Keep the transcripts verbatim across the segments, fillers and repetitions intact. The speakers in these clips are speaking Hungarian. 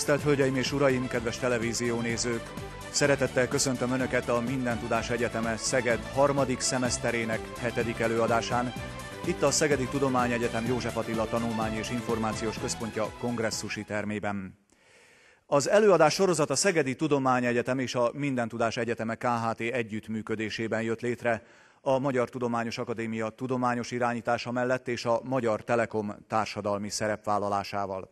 Tisztelt Hölgyeim és Uraim, kedves televíziónézők! Szeretettel köszöntöm Önöket a Mindentudás Egyeteme Szeged harmadik szemeszterének hetedik előadásán, itt a Szegedi Tudományegyetem József Attila Tanulmányi és Információs Központja kongresszusi termében. Az előadás sorozat a Szegedi Tudományegyetem és a Mindentudás Egyeteme K H T együttműködésében jött létre, a Magyar Tudományos Akadémia tudományos irányítása mellett és a Magyar Telekom társadalmi szerepvállalásával.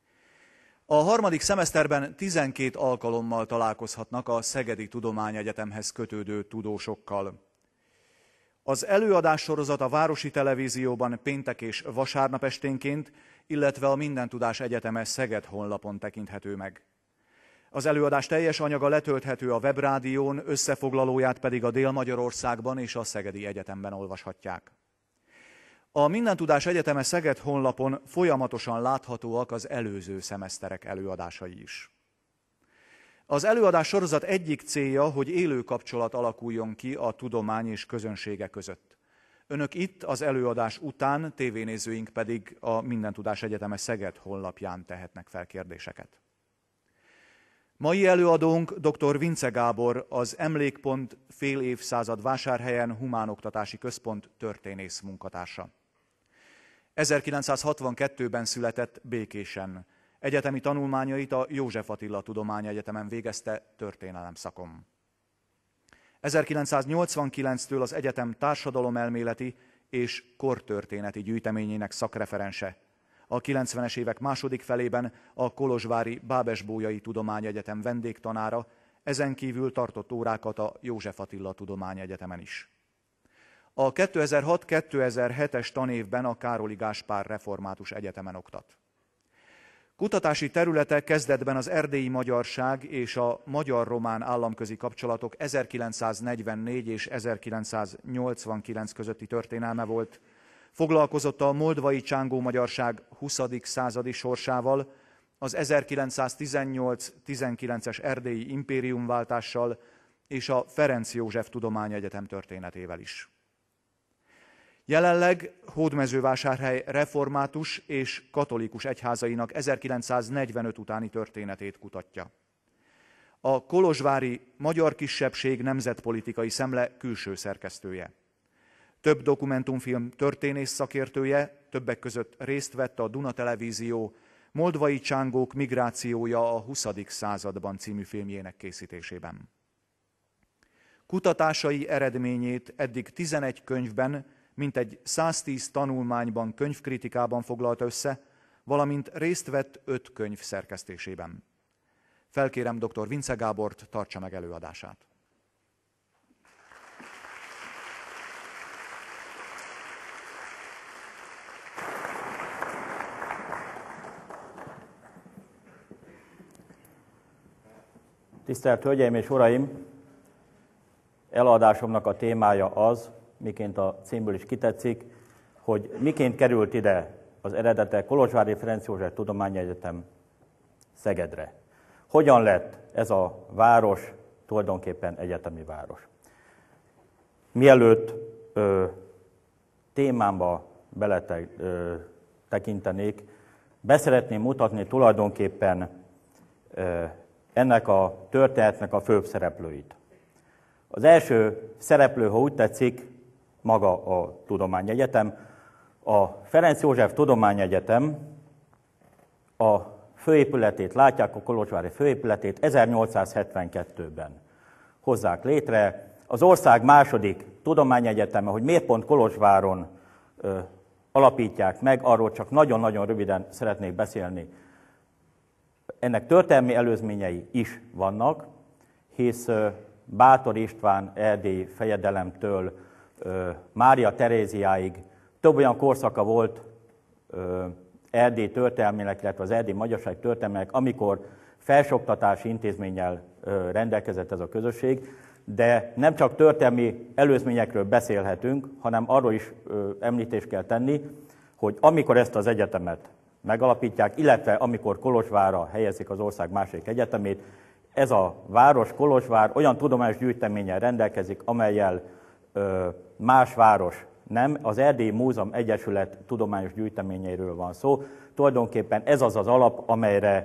A harmadik szemeszterben tizenkét alkalommal találkozhatnak a Szegedi Tudományegyetemhez kötődő tudósokkal. Az előadás sorozat a Városi Televízióban péntek és vasárnap esténként, illetve a Mindentudás Egyeteme Szeged honlapon tekinthető meg. Az előadás teljes anyaga letölthető a Webrádión, összefoglalóját pedig a Dél-Magyarországban és a Szegedi Egyetemben olvashatják. A Mindentudás Egyeteme Szeged honlapon folyamatosan láthatóak az előző szemeszterek előadásai is. Az előadás sorozat egyik célja, hogy élő kapcsolat alakuljon ki a tudomány és közönsége között. Önök itt az előadás után, tévénézőink pedig a Mindentudás Egyeteme Szeged honlapján tehetnek fel kérdéseket. Mai előadónk dr. Vince Gábor, az Emlékpont fél évszázad Vásárhelyen Humánoktatási Központ történész munkatársa. ezerkilencszázhatvankettőben született Békésen. Egyetemi tanulmányait a József Attila Tudományegyetemen végezte történelem szakon. ezerkilencszáznyolcvankilenctől az egyetem társadalomelméleti és kortörténeti gyűjteményének szakreferense. A kilencvenes évek második felében a kolozsvári Bábes-Bolyai Tudományegyetem vendégtanára, ezen kívül tartott órákat a József Attila Tudományegyetemen is. A kétezer-hat kétezer-hetes tanévben a Károli Gáspár Református Egyetemen oktat. Kutatási területe kezdetben az erdélyi magyarság és a magyar-román államközi kapcsolatok ezerkilencszáznegyvennégy és ezerkilencszáznyolcvankilenc közötti történelme volt, foglalkozott a moldvai csángó magyarság huszadik századi sorsával, az ezerkilencszáztizennyolc-tizenkilences erdélyi impériumváltással és a Ferenc József Tudományegyetem történetével is. Jelenleg Hódmezővásárhely református és katolikus egyházainak ezerkilencszáznegyvenöt utáni történetét kutatja. A kolozsvári Magyar Kisebbség nemzetpolitikai szemle külső szerkesztője. Több dokumentumfilm történész szakértője, többek között részt vett a Duna Televízió Moldvai csángók migrációja a huszadik században című filmjének készítésében. Kutatásai eredményét eddig tizenegy könyvben, mintegy száztíz tanulmányban, könyvkritikában foglalta össze, valamint részt vett öt könyv szerkesztésében. Felkérem dr. Vince Gábort, tartsa meg előadását. Tisztelt Hölgyeim és Uraim! Előadásomnak a témája az, miként a címből is kitetszik, hogy miként került ide az eredete Kolozsvári Ferenc József Tudományegyetem Szegedre. Hogyan lett ez a város tulajdonképpen egyetemi város. Mielőtt ö, témámba beletekintenék, beszeretném mutatni tulajdonképpen ö, ennek a történetnek a főbb szereplőit. Az első szereplő, ha úgy tetszik, maga a Tudományegyetem. A Ferenc József Tudományegyetem a főépületét, látják a kolozsvári főépületét, ezernyolcszázhetvenkettőben hozzák létre. Az ország második tudományegyeteme, hogy miért pont Kolozsváron ö, alapítják meg, arról csak nagyon-nagyon röviden szeretnék beszélni. Ennek történelmi előzményei is vannak, hisz ö, Bátor István erdélyi fejedelemtől ö, Mária Teréziáig több olyan korszaka volt ö, Erdély történelmének, illetve az erdélyi magyarság történelmének, amikor felsőoktatási intézménnyel ö, rendelkezett ez a közösség, de nem csak történelmi előzményekről beszélhetünk, hanem arról is ö, említést kell tenni, hogy amikor ezt az egyetemet megalapítják, illetve amikor Kolozsvárra helyezik az ország másik egyetemét, ez a város, Kolozsvár olyan tudományos gyűjteménnyel rendelkezik, amellyel ö, más város nem. Az Erdélyi Múzeum Egyesület tudományos gyűjteményeiről van szó. Tulajdonképpen ez az az alap, amelyre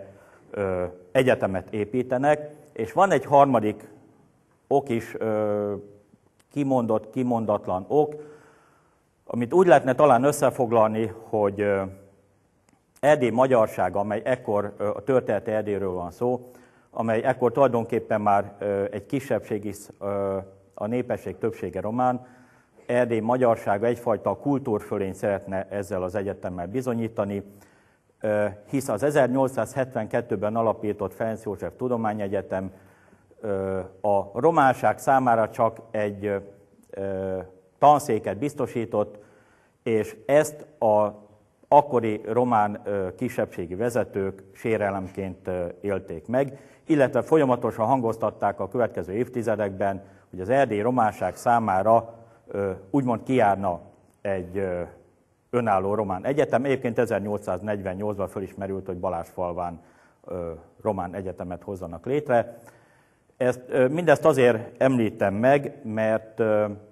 egyetemet építenek, és van egy harmadik ok is, kimondott, kimondatlan ok, amit úgy lehetne talán összefoglalni, hogy Erdély magyarsága, amely ekkor, a történeti Erdélyről van szó, amely ekkor tulajdonképpen már egy kisebbség is, a népesség többsége román, Erdély magyarsága egyfajta kultúrfölény szeretne ezzel az egyetemmel bizonyítani, hisz az ezernyolcszázhetvenkettőben alapított Ferenc József Tudományegyetem a románság számára csak egy tanszéket biztosított, és ezt az akkori román kisebbségi vezetők sérelemként élték meg, illetve folyamatosan hangoztatták a következő évtizedekben, hogy az erdélyi románság számára úgymond kijárna egy önálló román egyetem. Egyébként ezernyolcszáznegyvennyolcban fölismerült, hogy Balázsfalván román egyetemet hozzanak létre. Ezt, mindezt azért említem meg, mert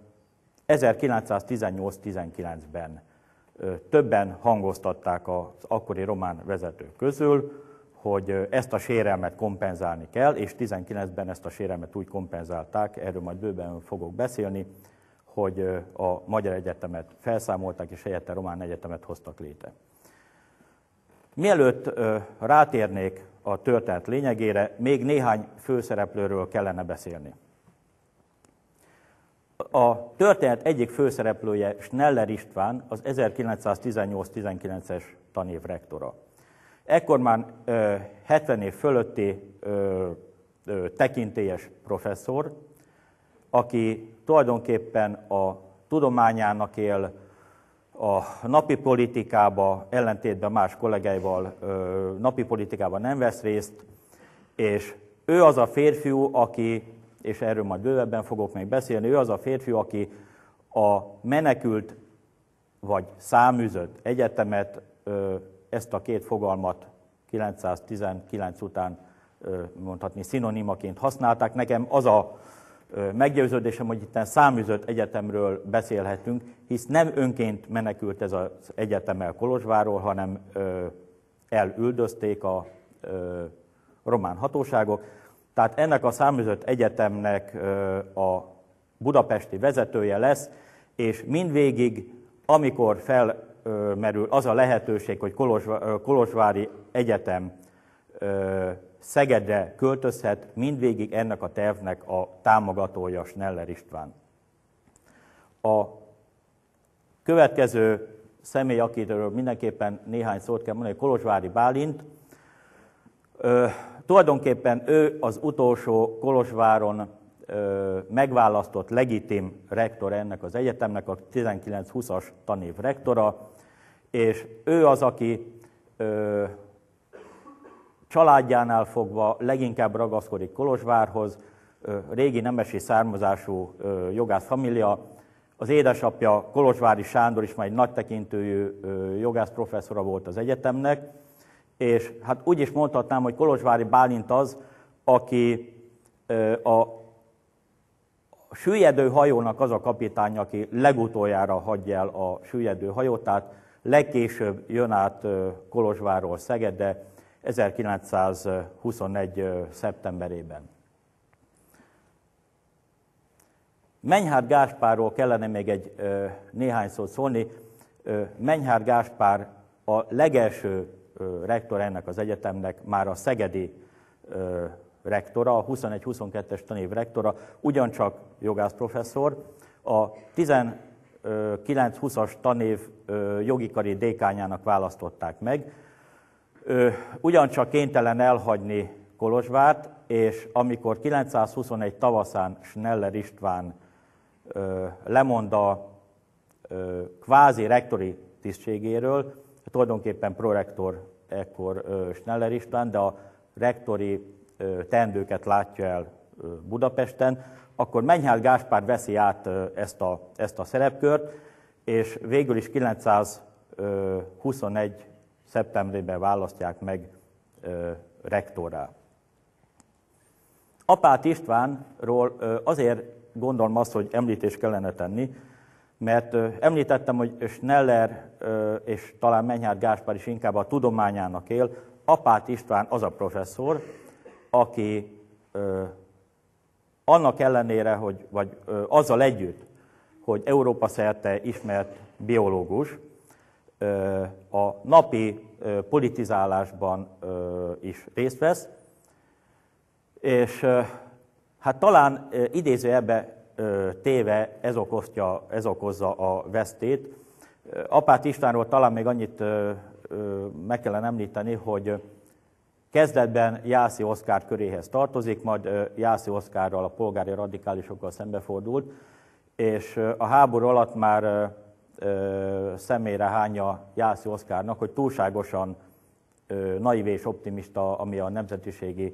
ezerkilencszáztizennyolc-tizenkilencben többen hangoztatták az akkori román vezetők közül, hogy ezt a sérelmet kompenzálni kell, és tizenkilencben ezt a sérelmet úgy kompenzálták, erről majd bőven fogok beszélni, hogy a Magyar Egyetemet felszámolták, és helyette Román Egyetemet hoztak létre. Mielőtt rátérnék a történet lényegére, még néhány főszereplőről kellene beszélni. A történet egyik főszereplője Schneller István, az ezerkilencszáztizennyolc-tizenkilences tanév rektora. Ekkor már ö, hetven év fölötti ö, ö, tekintélyes professzor, aki tulajdonképpen a tudományának él, a napi politikába, ellentétben más kollégáival ö, napi politikában nem vesz részt, és ő az a férfiú, aki, és erről majd bővebben fogok még beszélni, ő az a férfiú, aki a menekült vagy száműzött egyetemet, ö, ezt a két fogalmat kilencszáztizenkilenc után ö, mondhatni szinonimaként használták. Nekem az a meggyőződésem, hogy itt száműzött egyetemről beszélhetünk, hisz nem önként menekült ez az egyetem el Kolozsvárról, hanem ö, elüldözték a ö, román hatóságok. Tehát ennek a száműzött egyetemnek ö, a budapesti vezetője lesz, és mindvégig, amikor felmerül az a lehetőség, hogy Kolozsvári, Kolozsvári Egyetem ö, Szegedre költözhet, mindvégig ennek a tervnek a támogatója Schneller István. A következő személy, akitől mindenképpen néhány szót kell mondani, Kolozsvári Bálint. Ö, tulajdonképpen ő az utolsó Kolozsváron ö, megválasztott legitim rektor ennek az egyetemnek, a tizenkilenc húszas tanév rektora, és ő az, aki ö, családjánál fogva leginkább ragaszkodik Kolozsvárhoz, régi nemesi származású jogász família. Az édesapja Kolozsvári Sándor is már egy nagy tekintőjű jogász professzora volt az egyetemnek, és hát úgy is mondhatnám, hogy Kolozsvári Bálint az, aki a süllyedő hajónak az a kapitány, aki legutoljára hagyja el a süllyedő hajót, tehát legkésőbb jön át Kolozsvárról Szegedre, ezerkilencszázhuszonegy. szeptemberében. Menyhárd Gáspárról kellene még egy ö, néhány szót szólni. Ö, Menyhárd Gáspár a legelső ö, rektor ennek az egyetemnek, már a szegedi ö, rektora, a huszonegy-huszonkettes tanév rektora, ugyancsak jogász professzor. A tizenkilenc húszas tanév ö, jogi kari dékányának választották meg. Ö, ugyancsak kénytelen elhagyni Kolozsvárt, és amikor kilencszázhuszonegy tavaszán Schneller István ö, lemond a ö, kvázi rektori tisztségéről, tulajdonképpen prorektor ekkor ö, Schneller István, de a rektori ö, teendőket látja el ö, Budapesten, akkor Menyhárd Gáspár veszi át ö, ezt, a, ezt a szerepkört, és végül is kilencszázhuszonegy szeptemberében választják meg ö, rektorrá. Apát Istvánról ö, azért gondolom azt, hogy említést kellene tenni, mert ö, említettem, hogy Schneller ö, és talán Menyhárd Gáspár is inkább a tudományának él, Apát István az a professzor, aki ö, annak ellenére, hogy, vagy ö, azzal együtt, hogy Európa szerte ismert biológus, ö, a napi ö, politizálásban ö, is részt vesz, és ö, hát talán ö, idézőjelbe ö, téve ez, okozja, ez okozza a vesztét. Apát Istvánról talán még annyit ö, ö, meg kellene említeni, hogy kezdetben Jászi Oszkár köréhez tartozik, majd Jászi Oszkárral, a polgári radikálisokkal szembefordult, és a háború alatt már személyre hányja Jászi Oszkárnak, hogy túlságosan naív és optimista, ami a nemzetiségi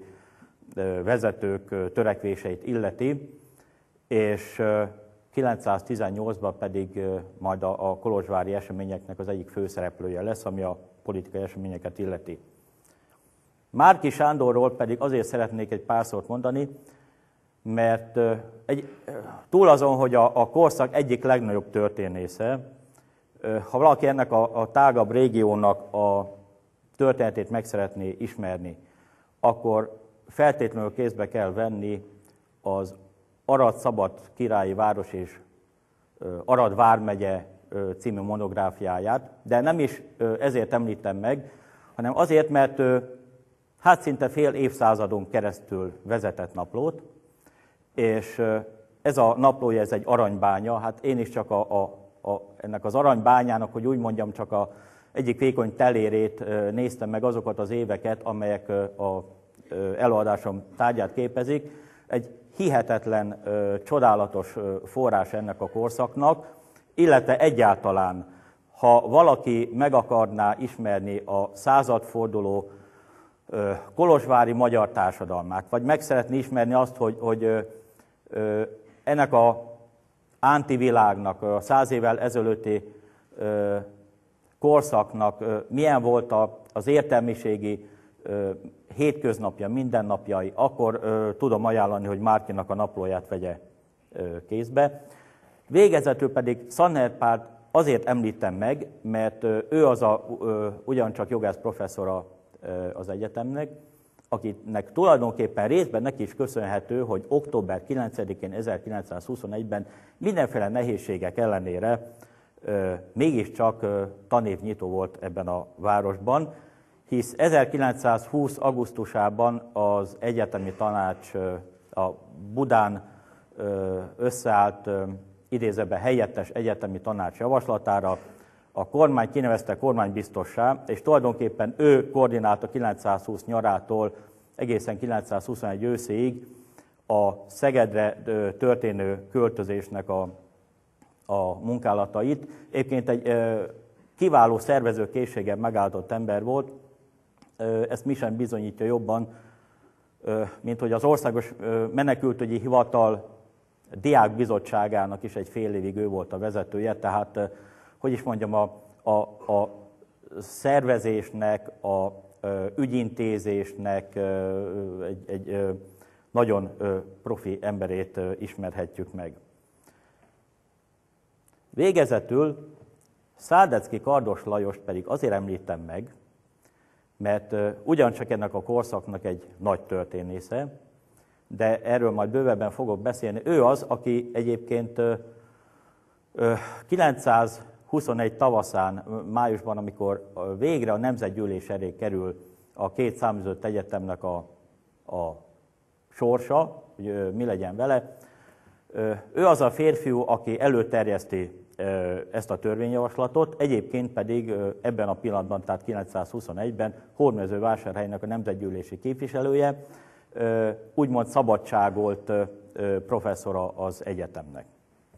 vezetők törekvéseit illeti, és kilencszáztizennyolcban pedig majd a kolozsvári eseményeknek az egyik főszereplője lesz, ami a politikai eseményeket illeti. Márki Sándorról pedig azért szeretnék egy pár szót mondani, mert egy, túl azon, hogy a, a korszak egyik legnagyobb történésze, ha valaki ennek a, a tágabb régiónak a történetét meg szeretné ismerni, akkor feltétlenül kézbe kell venni az Arad-Szabad királyi város és Arad vármegye című monográfiáját, de nem is ezért említem meg, hanem azért, mert hát szinte fél évszázadon keresztül vezetett naplót, és ez a naplója, ez egy aranybánya, hát én is csak a, a, a, ennek az aranybányának, hogy úgy mondjam, csak a egyik vékony telérét néztem meg, azokat az éveket, amelyek a előadásom tárgyát képezik. Egy hihetetlen, csodálatos forrás ennek a korszaknak, illetve egyáltalán, ha valaki meg akarná ismerni a századforduló kolozsvári magyar társadalmát, vagy meg szeretné ismerni azt, hogy, hogy ennek a antivilágnak, a száz évvel ezelőtti korszaknak milyen volt az értelmiségi hétköznapja, mindennapjai, akkor tudom ajánlani, hogy Márkinak a naplóját vegye kézbe. Végezetül pedig Szanner-Pált azért említem meg, mert ő az a ugyancsak jogász professzora az egyetemnek, akinek tulajdonképpen részben neki is köszönhető, hogy október kilencedikén ezerkilencszázhuszonegyben mindenféle nehézségek ellenére mégiscsak tanévnyitó volt ebben a városban, hisz ezerkilencszázhúsz. augusztusában az egyetemi tanács a Budán összeállt idézőben helyettes egyetemi tanács javaslatára a kormány kinevezte kormánybiztossá, és tulajdonképpen ő koordinálta kilencszázhúsz nyarától egészen kilencszázhuszonegy őszéig a Szegedre történő költözésnek a, a munkálatait. Egyébként egy kiváló szervezőkészséggel megáldott ember volt, ezt mi sem bizonyítja jobban, mint hogy az Országos Menekültügyi Hivatal diákbizottságának is egy fél évig ő volt a vezetője, tehát hogy is mondjam, a, a, a szervezésnek, a ügyintézésnek egy, egy nagyon profi emberét ismerhetjük meg. Végezetül Szádecki Kardos Lajost pedig azért említem meg, mert ugyancsak ennek a korszaknak egy nagy történésze, de erről majd bővebben fogok beszélni. Ő az, aki egyébként kilencszázhuszonegy tavaszán, májusban, amikor végre a Nemzetgyűlés elé kerül a két száműzött egyetemnek a, a sorsa, hogy mi legyen vele, ő az a férfiú, aki előterjeszti ezt a törvényjavaslatot, egyébként pedig ebben a pillanatban, tehát kilencszázhuszonegyben Hódmezővásárhelynek a nemzetgyűlési képviselője, úgymond szabadságolt professzora az egyetemnek.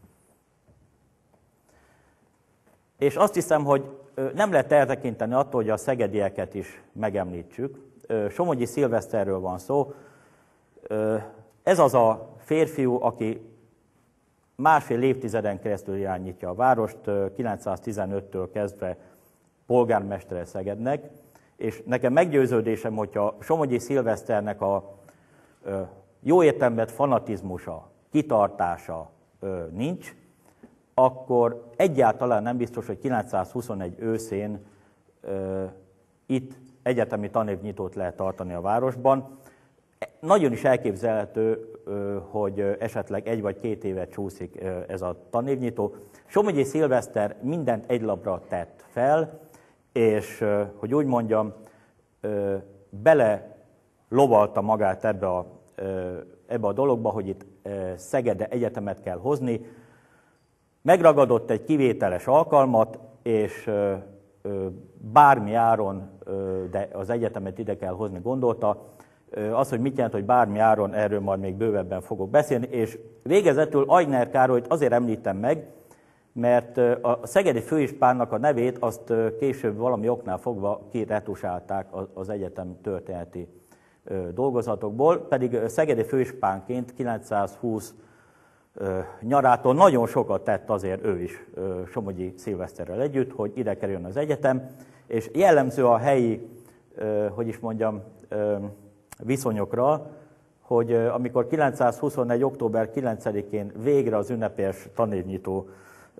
És azt hiszem, hogy nem lehet eltekinteni attól, hogy a szegedieket is megemlítsük. Somogyi Szilveszterről van szó. Ez az a férfiú, aki másfél évtizeden keresztül irányítja a várost, kilencszáztizenöttől kezdve polgármestere Szegednek, és nekem meggyőződésem, hogyha Somogyi Szilveszternek a jó értelmet fanatizmusa, kitartása nincs, akkor egyáltalán nem biztos, hogy kilencszázhuszonegy őszén itt egyetemi tanévnyitót lehet tartani a városban. Nagyon is elképzelhető, hogy esetleg egy vagy két évet csúszik ez a tanévnyitó. Somogyi Szilveszter mindent egy lapra tett fel, és hogy úgy mondjam, bele lovalta magát ebbe a, ebbe a dologba, hogy itt Szegedre egyetemet kell hozni. Megragadott egy kivételes alkalmat, és bármi áron, de az egyetemet ide kell hozni, gondolta. Az, hogy mit jelent, hogy bármi áron, erről majd még bővebben fogok beszélni, és végezetül Aigner Károlyt azért említem meg, mert a szegedi főispánnak a nevét azt később valami oknál fogva kiretusálták az egyetem történeti dolgozatokból, pedig szegedi főispánként kilencszázhúsz nyarától nagyon sokat tett azért ő is Somogyi Szilveszterrel együtt, hogy ide kerüljön az egyetem, és jellemző a helyi, hogy is mondjam, viszonyokra, hogy amikor kilencszázhuszonegy. október kilencedikén végre az ünnepélyes tanévnyitó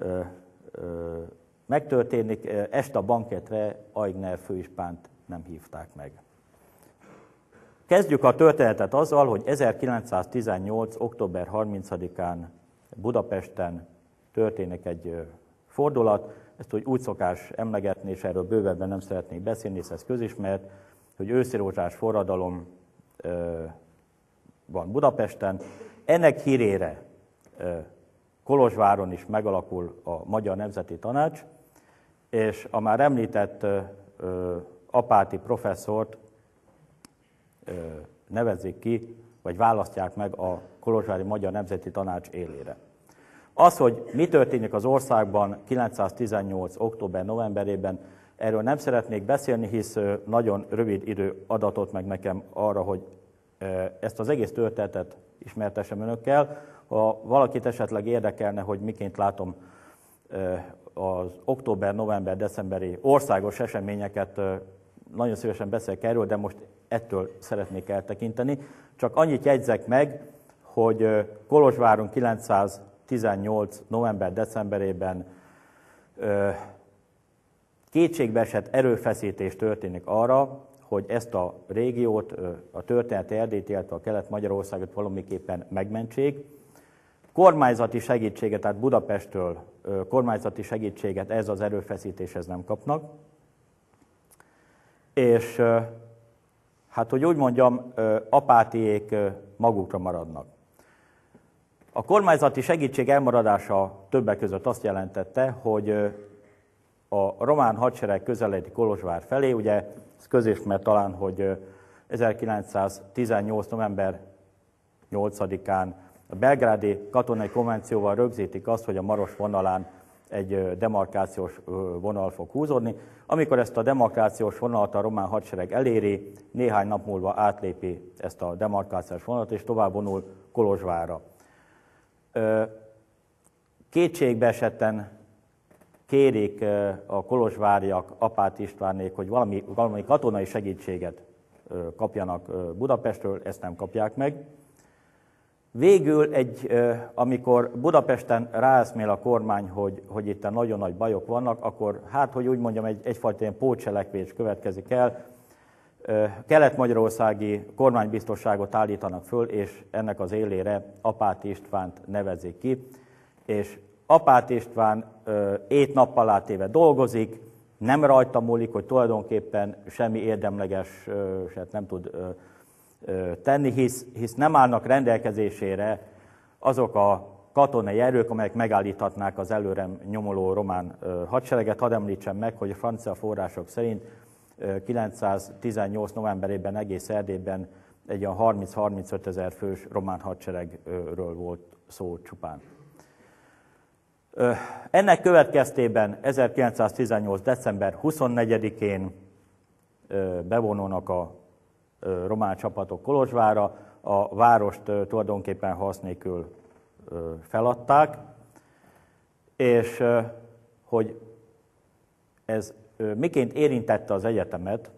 megtörténik, este a banketre Aigner főispánt nem hívták meg. Kezdjük a történetet azzal, hogy ezerkilencszáztizennyolc. október harmincadikán Budapesten történik egy fordulat, ezt úgy, úgy szokás emlegetni, és erről bővebben nem szeretnék beszélni, hisz ez közismert, hogy őszirózsás forradalom van Budapesten. Ennek hírére Kolozsváron is megalakul a Magyar Nemzeti Tanács, és a már említett Apáti professzort nevezik ki, vagy választják meg a Kolozsvári Magyar Nemzeti Tanács élére. Az, hogy mi történik az országban kilencszáztizennyolc. október-novemberében, erről nem szeretnék beszélni, hisz nagyon rövid idő adatot meg nekem arra, hogy ezt az egész történetet ismertessem önökkel. Ha valakit esetleg érdekelne, hogy miként látom az október, november, decemberi országos eseményeket, nagyon szívesen beszélek erről, de most ettől szeretnék eltekinteni. Csak annyit jegyzek meg, hogy Kolozsváron kilencszáztizennyolc. november-decemberében kétségbeesett erőfeszítés történik arra, hogy ezt a régiót, a történeti Erdélyt, illetve a Kelet-Magyarországot valamiképpen megmentsék. Kormányzati segítséget, tehát Budapesttől kormányzati segítséget ez az erőfeszítéshez nem kapnak. És hát, hogy úgy mondjam, Apátiék magukra maradnak. A kormányzati segítség elmaradása többek között azt jelentette, hogy a román hadsereg közeledi Kolozsvár felé, ugye ez közismert talán, hogy ezerkilencszáztizennyolc. november nyolcadikán a belgrádi katonai konvencióval rögzítik azt, hogy a Maros vonalán egy demarkációs vonal fog húzódni. Amikor ezt a demarkációs vonalat a román hadsereg eléri, néhány nap múlva átlépi ezt a demarkációs vonalat, és tovább vonul Kolozsvárra. Kétségbeesetten kérik a kolozsváriak Apáti Istvánnék, hogy valami, valami katonai segítséget kapjanak Budapestről, ezt nem kapják meg. Végül, egy, amikor Budapesten ráeszmél a kormány, hogy, hogy itt nagyon nagy bajok vannak, akkor hát, hogy úgy mondjam, egy, egyfajta ilyen pótcselekvés következik el. Kelet-magyarországi kormánybiztosságot állítanak föl, és ennek az élére Apáti Istvánt nevezik ki. És Apáti István ét nappal átéve dolgozik, nem rajta múlik, hogy tulajdonképpen semmi érdemlegeset nem tud tenni, hisz, hisz nem állnak rendelkezésére azok a katonai erők, amelyek megállíthatnák az előre nyomuló román hadsereget. Hadd említsem meg, hogy a francia források szerint kilencszáztizennyolc. novemberében egész Erdélyben egy olyan harminc-harmincöt ezer fős román hadseregről volt szó csupán. Ennek következtében ezerkilencszáztizennyolc. december huszonnegyedikén bevonulnak a román csapatok Kolozsvárra, a várost tulajdonképpen harc nélkül feladták, és hogy ez miként érintette az egyetemet,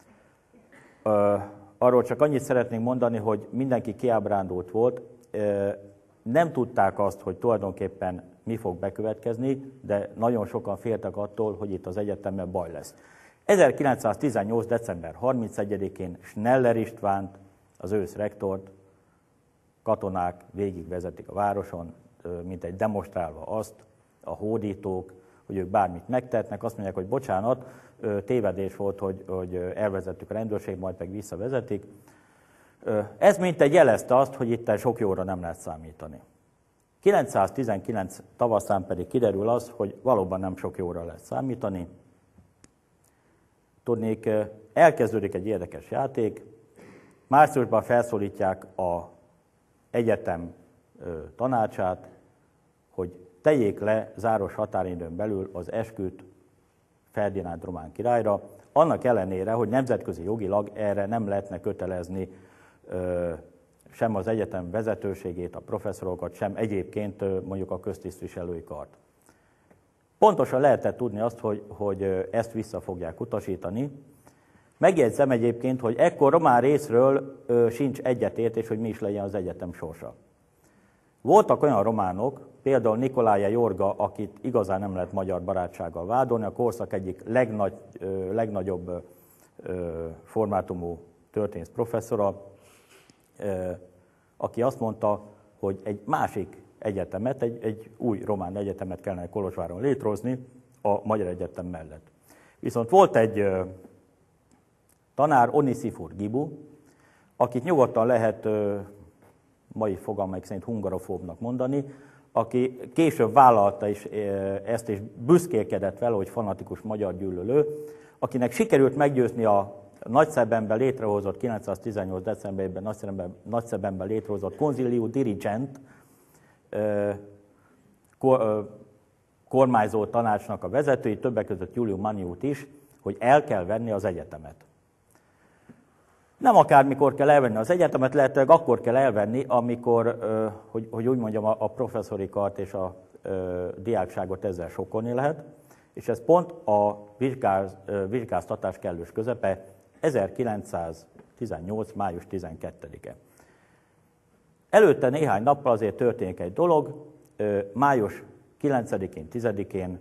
arról csak annyit szeretnénk mondani, hogy mindenki kiábrándult volt, nem tudták azt, hogy tulajdonképpen mi fog bekövetkezni, de nagyon sokan féltek attól, hogy itt az egyetemben baj lesz. ezerkilencszáztizennyolc. december harmincegyedikén Schneller Istvánt, az ősz rektort, katonák végigvezetik a városon, mint egy demonstrálva azt, a hódítók, hogy ők bármit megtehetnek, azt mondják, hogy bocsánat, tévedés volt, hogy, hogy elvezettük a rendőrség, majd meg visszavezetik. Ez mintegy jelezte azt, hogy itt sok jóra nem lehet számítani. kilencszáztizenkilenc tavaszán pedig kiderül az, hogy valóban nem sok jóra lehet számítani. Tudnék, elkezdődik egy érdekes játék. Márciusban felszólítják az egyetem tanácsát, hogy tegyék le záros határidőn belül az esküt Ferdinánd román királyra, annak ellenére, hogy nemzetközi jogilag erre nem lehetne kötelezni ö, sem az egyetem vezetőségét, a professzorokat, sem egyébként ö, mondjuk a köztisztviselői kart. Pontosan lehetett tudni azt, hogy, hogy ezt vissza fogják utasítani. Megjegyzem egyébként, hogy ekkor román részről ö, sincs egyetértés, hogy mi is legyen az egyetem sorsa. Voltak olyan románok, például Nikolája Jorga, akit igazán nem lehet magyar barátsággal vádolni, a korszak egyik legnagy, ö, legnagyobb ö, formátumú történész professzora, ö, aki azt mondta, hogy egy másik egyetemet, egy, egy új román egyetemet kellene Kolozsváron létrehozni a Magyar Egyetem mellett. Viszont volt egy ö, tanár, Oniszifor Gibu, akit nyugodtan lehet ö, mai fogalmaik szerint hungarofóbnak mondani, aki később vállalta is ezt, és büszkélkedett vele, hogy fanatikus magyar gyűlölő, akinek sikerült meggyőzni a Nagyszebenben létrehozott, kilencszáztizennyolc. decemberében Nagyszebenben, Nagyszebenben létrehozott Consiliu Dirigent kormányzó tanácsnak a vezetői, többek között Iuliu Maniut is, hogy el kell venni az egyetemet. Nem akármikor kell elvenni az egyetemet, lehetőleg akkor kell elvenni, amikor, hogy, hogy úgy mondjam, a professzori kart és a diákságot ezzel sokkolni lehet, és ez pont a vizsgáz, vizsgáztatás kellős közepe, ezerkilencszáztizennyolc. május tizenkettedike. Előtte néhány nappal azért történik egy dolog, május kilencedikén, tizedikén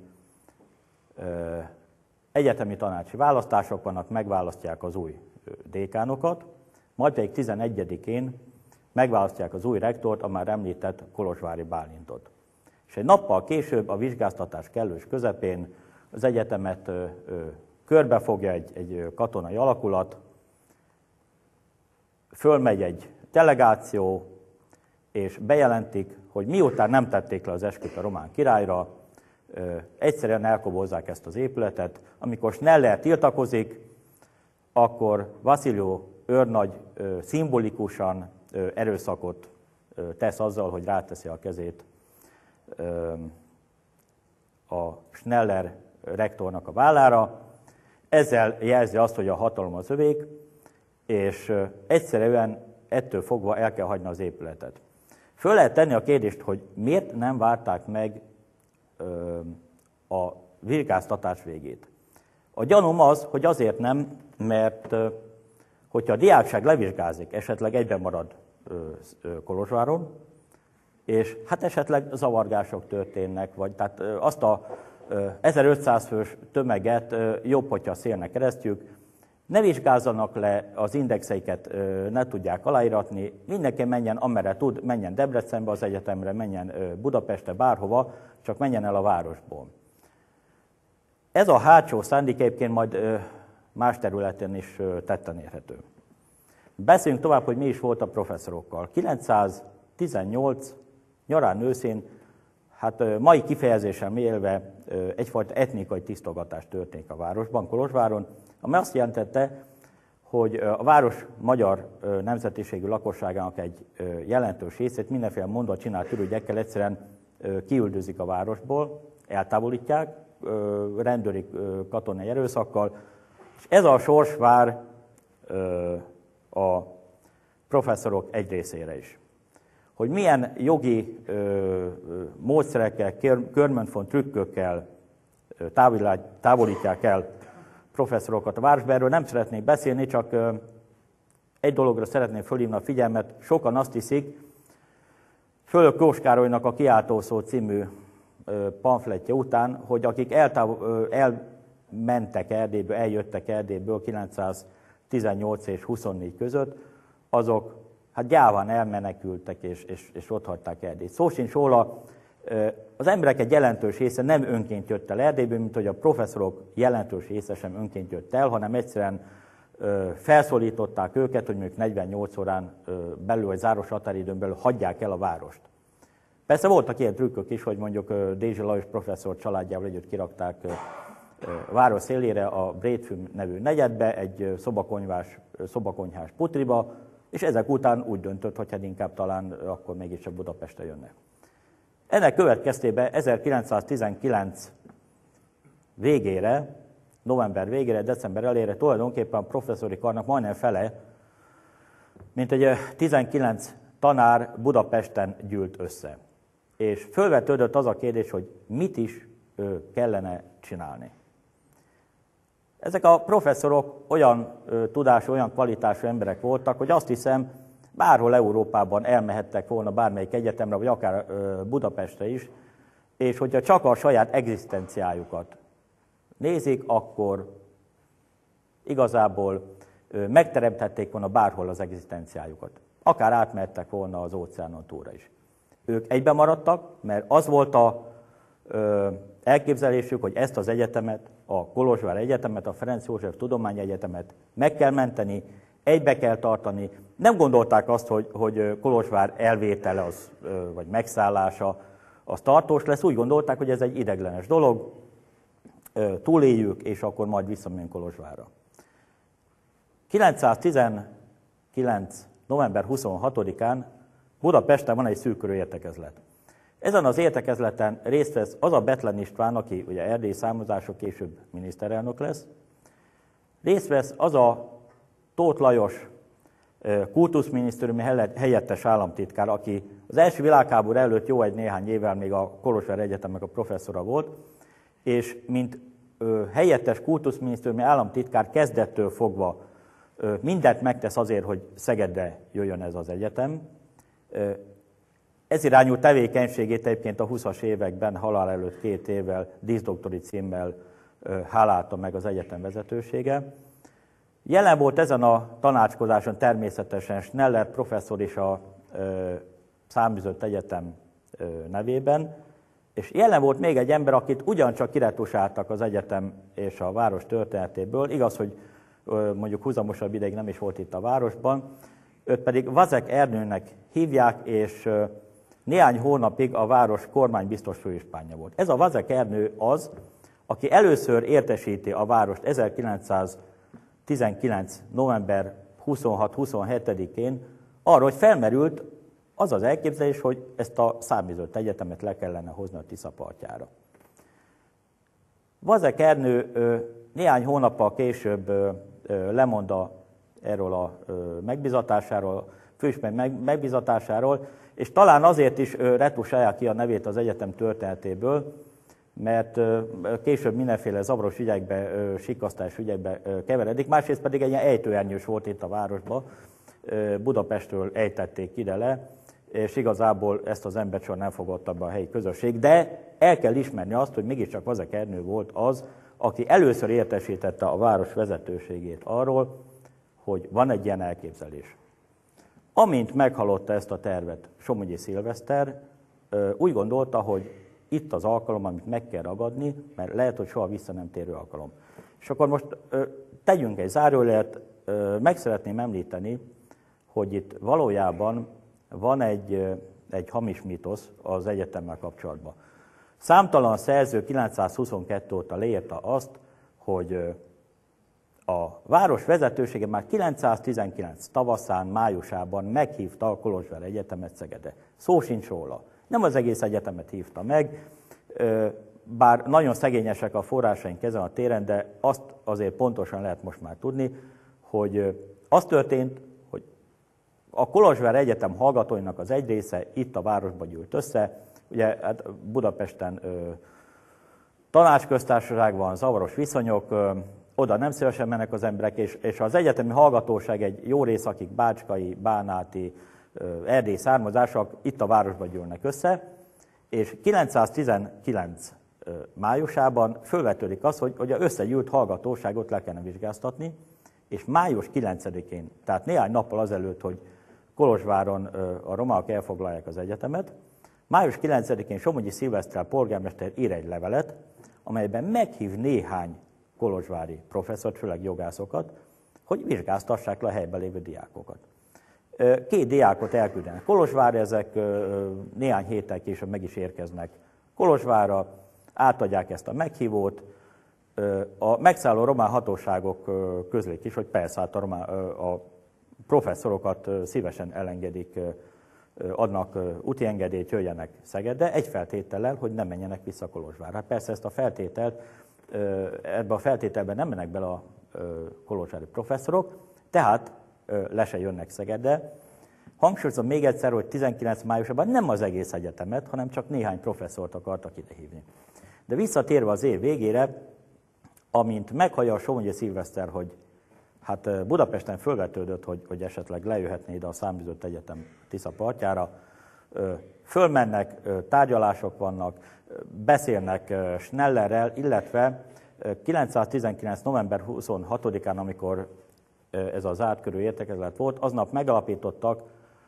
egyetemi tanácsi választások vannak, megválasztják az új dékánokat, majd pedig tizenegyedikén megválasztják az új rektort, a már említett Kolozsvári Bálintot. És egy nappal később, a vizsgáztatás kellős közepén az egyetemet ö, ö, körbefogja egy, egy katonai alakulat, fölmegy egy delegáció, és bejelentik, hogy miután nem tették le az esküt a román királyra, ö, egyszerűen elkobozzák ezt az épületet. Amikor Schneller tiltakozik, akkor Vasiliu őrnagy ö, szimbolikusan ö, erőszakot ö, tesz azzal, hogy ráteszi a kezét ö, a Schneller rektornak a vállára. Ezzel jelzi azt, hogy a hatalom az övék, és ö, egyszerűen ettől fogva el kell hagyni az épületet. Föl lehet tenni a kérdést, hogy miért nem várták meg ö, a vizsgáztatás végét. A gyanúm az, hogy azért nem, mert hogyha a diákság levizsgázik, esetleg egyben marad Kolozsváron, és hát esetleg zavargások történnek, vagy tehát azt a ezerötszáz fős tömeget jobb, hogyha szélnek keresztjük, ne vizsgázzanak le, az indexeiket ne tudják aláíratni, mindenki menjen amerre tud, menjen Debrecenbe az egyetemre, menjen Budapestre, bárhova, csak menjen el a városból. Ez a hátsó szándék egyébként majd más területen is tetten érhető. Beszéljünk tovább, hogy mi is volt a professzorokkal. kilencszáztizennyolc nyarán őszén, hát mai kifejezésen élve egyfajta etnikai tisztogatás történik a városban, Kolozsváron, ami azt jelentette, hogy a város magyar nemzetiségű lakosságának egy jelentős részét mindenféle mondva csinált ürügyekkel egyszerűen kiüldözik a városból, eltávolítják, rendőri katonai erőszakkal, és ez a sors vár a professzorok egy részére is. Hogy milyen jogi módszerekkel, Körmönd von trükkökkel távolítják el professzorokat a városba, erről nem szeretnék beszélni, csak egy dologra szeretném fölhívni a figyelmet. Sokan azt hiszik, Fölök Kós Károlynak a Kiáltószó című pamfletje után, hogy akik eltávol, mentek Erdélyből, eljöttek Erdélyből kilencszáztizennyolc és huszonnégy között, azok hát gyáván elmenekültek és, és, és ott hagyták Erdélyt. Szó sincs róla, az emberek egy jelentős része nem önként jött el Erdélyből, mint hogy a professzorok jelentős része sem önként jött el, hanem egyszerűen felszólították őket, hogy mondjuk negyvennyolc órán belül, vagy záros határidőn belül hagyják el a várost. Persze voltak ilyen trükkök is, hogy mondjuk Dézsi Lajos professzor családjával együtt kirakták a város szélére a Brétfüm nevű negyedbe, egy szobakonyhás, szobakonyhás putriba, és ezek után úgy döntött, hogy hát inkább talán akkor mégiscsak Budapestre jönnek. Ennek következtében ezerkilencszáztizenkilenc végére, november végére, december elejére tulajdonképpen a professzori karnak majdnem fele, mint egy tizenkilenc tanár Budapesten gyűlt össze. És fölvetődött az a kérdés, hogy mit is kellene csinálni. Ezek a professzorok olyan tudású, olyan kvalitású emberek voltak, hogy azt hiszem, bárhol Európában elmehettek volna bármelyik egyetemre, vagy akár Budapestre is, és hogyha csak a saját egzisztenciájukat nézik, akkor igazából megteremthették volna bárhol az egzisztenciájukat. Akár átmehettek volna az óceánon túlra is. Ők egyben maradtak, mert az volt a ö, elképzelésük, hogy ezt az egyetemet, a Kolozsvár Egyetemet, a Ferenc József Tudományegyetemet meg kell menteni, egybe kell tartani. Nem gondolták azt, hogy, hogy Kolozsvár elvétele az, ö, vagy megszállása az tartós lesz, úgy gondolták, hogy ez egy ideiglenes dolog, ö, túléljük, és akkor majd visszamegyünk Kolozsvárra. kilencszáztizenkilenc. november huszonhatodikán Budapesten van egy szűkörű értekezlet. Ezen az értekezleten részt vesz az a Bethlen István, aki ugye erdélyi származású, később miniszterelnök lesz. Részt vesz az a Tóth Lajos kultuszminisztériumi helyettes államtitkár, aki az első világháború előtt jó egy néhány évvel még a Kolozsvár Egyetemnek a professzora volt, és mint helyettes kultuszminisztériumi államtitkár kezdettől fogva mindent megtesz azért, hogy Szegedre jöjjön ez az egyetem. Ez irányú tevékenységét egyébként a huszas években, halál előtt két évvel, díszdoktori címmel hálálta meg az egyetem vezetősége. Jelen volt ezen a tanácskozáson természetesen Schneller professzor is a Száműzött Egyetem nevében, és jelen volt még egy ember, akit ugyancsak kiretusáltak az egyetem és a város történetéből, igaz, hogy mondjuk húzamosabb ideig nem is volt itt a városban, őt pedig Vazek Ernőnek hívják, és néhány hónapig a város kormánybiztos főispánja volt. Ez a Vazek Ernő az, aki először értesíti a várost ezerkilencszáztizenkilenc. november huszonhat-huszonhetedikén arra, hogy felmerült az az elképzelés, hogy ezt a Száműzött Egyetemet le kellene hozni a Tisza partjára. Vazek Ernő néhány hónappal később lemond a, erről a megbízatásáról, főispán megbízatásáról, és talán azért is retusálják ki a nevét az egyetem történetéből, mert később mindenféle zavaros ügyekbe, sikkasztás ügyekbe keveredik, másrészt pedig egy ilyen ejtőernyős volt itt a városban, Budapestről ejtették ide le, és igazából ezt az embert soha nem fogadta be a helyi közösség, de el kell ismerni azt, hogy mégiscsak Vazek Ernő volt az, aki először értesítette a város vezetőségét arról, hogy van egy ilyen elképzelés. Amint meghallotta ezt a tervet Somogyi Szilveszter, úgy gondolta, hogy itt az alkalom, amit meg kell ragadni, mert lehet, hogy soha vissza nem térő alkalom. És akkor most tegyünk egy zárójelet, meg szeretném említeni, hogy itt valójában van egy, egy hamis mitosz az egyetemmel kapcsolatban. Számtalan szerző kilencszázhuszonkettő óta leírta azt, hogy a város vezetősége már kilencszáztizenkilenc tavaszán, májusában meghívta a Kolozsvár Egyetemet Szegedre. Szó sincs róla. Nem az egész egyetemet hívta meg, bár nagyon szegényesek a forrásaink ezen a téren, de azt azért pontosan lehet most már tudni, hogy az történt, hogy a Kolozsvár Egyetem hallgatóinak az egy része itt a városba gyűlt össze. Ugye hát Budapesten ö, tanácsköztársaság van, zavaros viszonyok, ö, oda nem szívesen mennek az emberek, és, és az egyetemi hallgatóság egy jó rész, akik bácskai, bánáti, ö, erdélyi származások, itt a városba gyűlnek össze, és kilencszáztizenkilenc. májusában fölvetődik az, hogy, hogy az összegyűlt hallgatóságot le kellene vizsgáztatni, és május kilencedikén, tehát néhány nappal azelőtt, hogy Kolozsváron a románok elfoglalják az egyetemet, május kilencedikén Somogyi Szilveszter polgármester ír egy levelet, amelyben meghív néhány kolozsvári professzort, főleg jogászokat, hogy vizsgáztassák le a helyben lévő diákokat. Két diákot elküldenek Kolozsvárra, ezek néhány héttel később meg is érkeznek Kolozsvárra, átadják ezt a meghívót. A megszálló román hatóságok közlik is, hogy persze hát a, román, a professzorokat szívesen elengedik, adnak úti engedélyt, jöjjenek Szegedre, egy feltétellel, hogy nem menjenek vissza Kolozsvárra. Persze ezt a feltételt, ebbe a feltételben nem mennek bele a kolozsvári professzorok, tehát le se jönnek Szegedre. Hangsúlyozom még egyszer, hogy tizenkilenc májusában nem az egész egyetemet, hanem csak néhány professzort akartak idehívni. De visszatérve az év végére, amint meghallja a Somogyi Szilveszter, hogy hát Budapesten fölvetődött, hogy, hogy esetleg lejöhetne ide a Száműzött Egyetem Tisza partjára, fölmennek, tárgyalások vannak, beszélnek Schnellerrel, illetve kilencszáztizenkilenc november huszonhatodikán, amikor ez a zárt körű értekezlet volt, aznap megalapítottak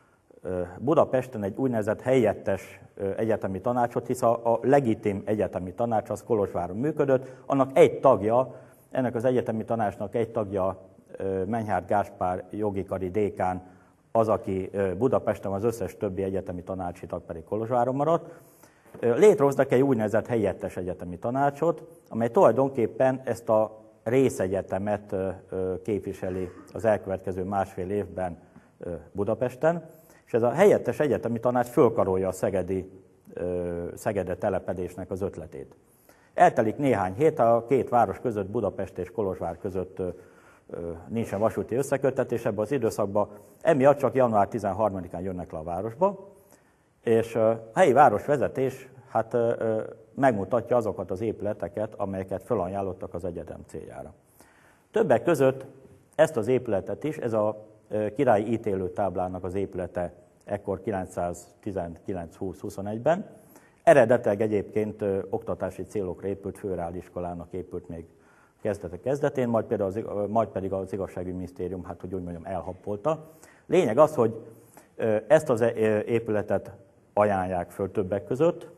Budapesten egy úgynevezett helyettes egyetemi tanácsot, hisz a, a legitim egyetemi tanács az Kolozsváron működött, annak egy tagja, ennek az egyetemi tanácsnak egy tagja Menyhárt Gáspár jogi kari dékán, az, aki Budapesten, az összes többi egyetemi tanácsi tag pedig Kolozsváron maradt. Létrehoztak egy úgynevezett helyettes egyetemi tanácsot, amely tulajdonképpen ezt a részegyetemet képviseli az elkövetkező másfél évben Budapesten, és ez a helyettes egyetemi tanács fölkarolja a szegedi, Szegedre telepedésnek az ötletét. Eltelik néhány hét, a két város között, Budapest és Kolozsvár között nincsen vasúti összeköttetés ebben az időszakban, emiatt csak január tizenharmadikán jönnek le a városba, és a helyi városvezetés hát megmutatja azokat az épületeket, amelyeket felajánlottak az egyetem céljára. Többek között ezt az épületet is, ez a királyi ítélőtáblának az épülete ekkor kilencszáztizenkilenc húsz huszonegyben, eredetileg egyébként oktatási célokra épült, főreáliskolának épült még kezdete kezdetén, majd, például az, majd pedig az igazságügyi minisztérium, hát hogy úgy mondjam, elhappolta. Lényeg az, hogy ezt az épületet ajánlják föl többek között.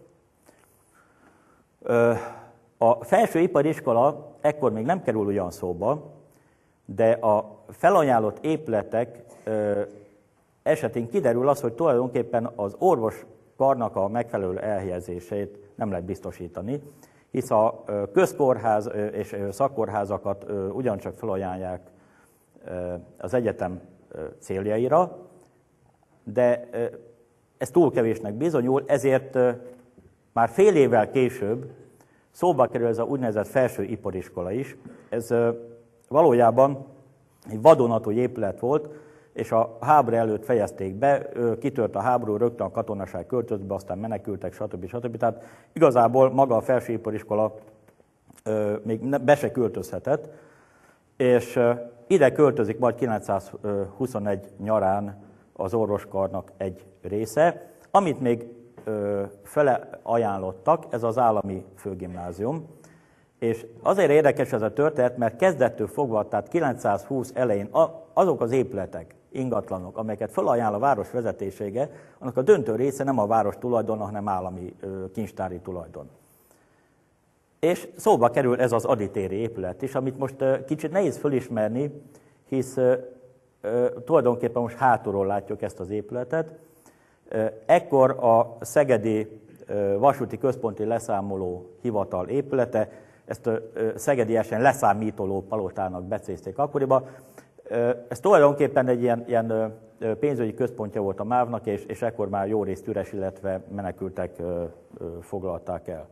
A felsőipari iskola ekkor még nem kerül ugyan szóba, de a felajánlott épületek esetén kiderül az, hogy tulajdonképpen az orvoskarnak a megfelelő elhelyezését nem lehet biztosítani, hisz a közkórház és szakkórházakat ugyancsak felajánlják az egyetem céljaira, de ez túl kevésnek bizonyul, ezért már fél évvel később szóba kerül ez a úgynevezett felsőipariskola is. Ez valójában egy vadonatúj épület volt, és a háború előtt fejezték be, kitört a háború, rögtön a katonaság költözött be, aztán menekültek, stb. stb. Tehát igazából maga a felsőipariskola még be se költözhetett, és ide költözik majd kilencszázhuszonegy nyarán az orvoskarnak egy része, amit még fele ajánlottak, ez az állami főgimnázium. És azért érdekes ez a történet, mert kezdettől fogva, tehát kilencszázhúsz elején azok az épületek, ingatlanok, amelyeket felajánl a város vezetésége, annak a döntő része nem a város tulajdona, hanem állami kincstári tulajdon. És szóba kerül ez az aditéri épület is, amit most kicsit nehéz fölismerni, hisz tulajdonképpen most hátulról látjuk ezt az épületet. Ekkor a Szegedi Vasúti Központi Leszámoló Hivatal épülete, ezt a szegediesen leszámítoló palotának becézték akkoriban. Ez tulajdonképpen egy ilyen, ilyen pénzügyi központja volt a mávnak, és, és ekkor már jó részt üres, illetve menekültek foglalták el.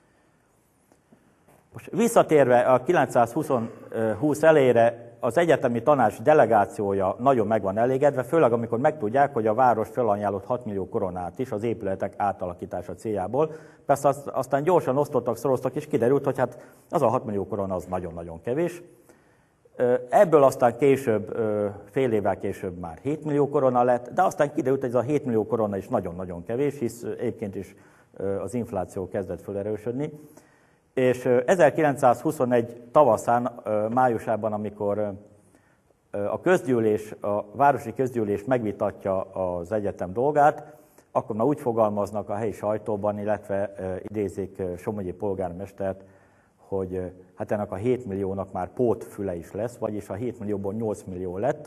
Most visszatérve a kilencszázhúsz elejére, az egyetemi tanács delegációja nagyon meg van elégedve, főleg amikor megtudják, hogy a város felajánlott hat millió koronát is az épületek átalakítása céljából. Persze aztán gyorsan osztottak, szoroztak, és kiderült, hogy hát az a hat millió korona az nagyon-nagyon kevés. Ebből aztán később, fél évvel később már hét millió korona lett, de aztán kiderült, hogy ez a hét millió korona is nagyon-nagyon kevés, hisz egyébként is az infláció kezdett felerősödni. És ezerkilencszázhuszonegy tavaszán, májusában, amikor a közgyűlés, a városi közgyűlés megvitatja az egyetem dolgát, akkor már úgy fogalmaznak a helyi sajtóban, illetve idézik Somogyi polgármestert, hogy hát ennek a hét milliónak már pótfüle is lesz, vagyis a hét millióból nyolc millió lett.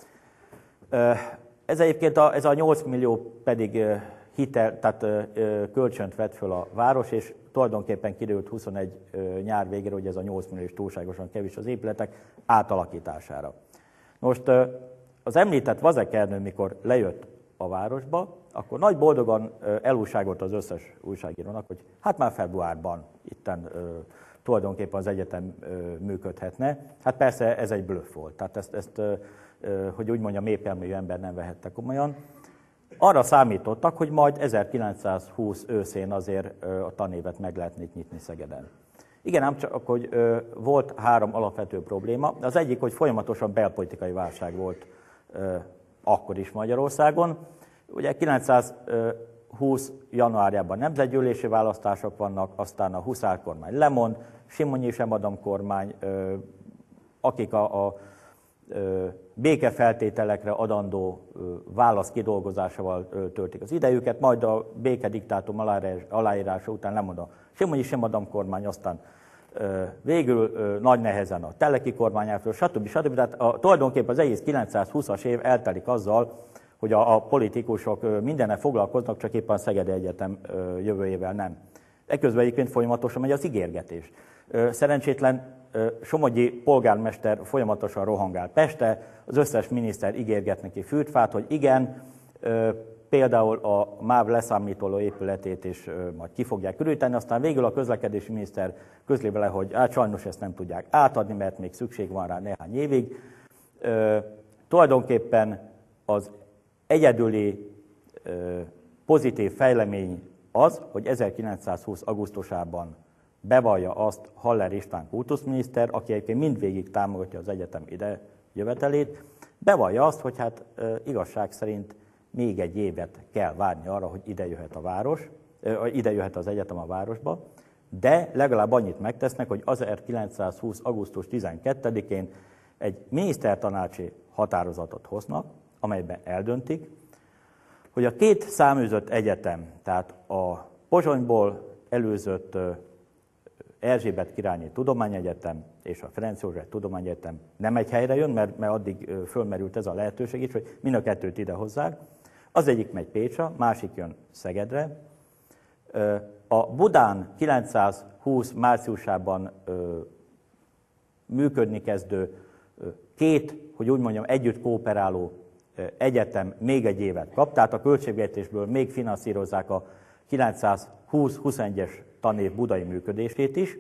Ez egyébként a, ez a nyolc millió pedig hitel, tehát kölcsönt vett föl a város, és tulajdonképpen kiderült huszonegy nyár végére, hogy ez a nyolc millió is túlságosan kevés az épületek átalakítására. Most az említett Vazek-Ernő, mikor lejött a városba, akkor nagy boldogan elújságolt az összes újságírónak, hogy hát már februárban itten tulajdonképpen az egyetem működhetne. Hát persze ez egy blöff volt, tehát ezt, ezt hogy úgy mondjam, épelmű ember nem vehette komolyan. Arra számítottak, hogy majd ezerkilencszázhúsz őszén azért a tanévet meg lehetnék nyitni Szegeden. Igen, ám csak, hogy volt három alapvető probléma. Az egyik, hogy folyamatosan belpolitikai válság volt akkor is Magyarországon. Ugye kilencszázhúsz januárjában nemzetgyűlési választások vannak, aztán a Huszár kormány lemond, Simonyi Sem-Adam kormány, akik a, a békefeltételekre adandó válasz kidolgozásával töltik az idejüket, majd a békediktátum aláírása után lemond a Simonyi Sem-Adam kormány, aztán végül nagy nehezen a Teleki kormány elfől, stb. stb. Tehát a, tulajdonképpen az egész kilencszázhúszas év eltelik azzal, hogy a, a politikusok mindennel foglalkoznak, csak éppen a Szegedi Egyetem jövőjével nem. Ekközben egyébként folyamatosan megy az ígérgetés. Szerencsétlen somogyi polgármester folyamatosan rohangál Pestre, az összes miniszter ígérget neki fűtfát, hogy igen, például a MÁV leszámítoló épületét is majd ki fogják üríteni, aztán végül a közlekedési miniszter közli vele, hogy hát sajnos ezt nem tudják átadni, mert még szükség van rá néhány évig. Tulajdonképpen az egyedüli pozitív fejlemény az, hogy ezerkilencszázhúsz augusztusában bevallja azt Haller István kultuszminiszter, aki egyébként mindvégig támogatja az egyetem ide jövetelét, bevallja azt, hogy hát igazság szerint még egy évet kell várni arra, hogy ide jöhet a város, ide jöhet az egyetem a városba, de legalább annyit megtesznek, hogy ezerkilencszázhúsz. augusztus tizenkettedikén egy minisztertanácsi határozatot hoznak, amelyben eldöntik, hogy a két száműzött egyetem, tehát a Pozsonyból előzött Erzsébet Királyné Tudományegyetem és a Ferenc József Tudományegyetem nem egy helyre jön, mert, mert addig fölmerült ez a lehetőség is, hogy mind a kettőt idehozzák. Az egyik megy Pécsre, másik jön Szegedre. A Budán kilencszázhúsz márciusában működni kezdő két, hogy úgy mondjam, együtt kooperáló egyetem még egy évet kap, tehát a költségvetésből még finanszírozzák a kilencszázhúsz huszonegyes tanév budai működését is.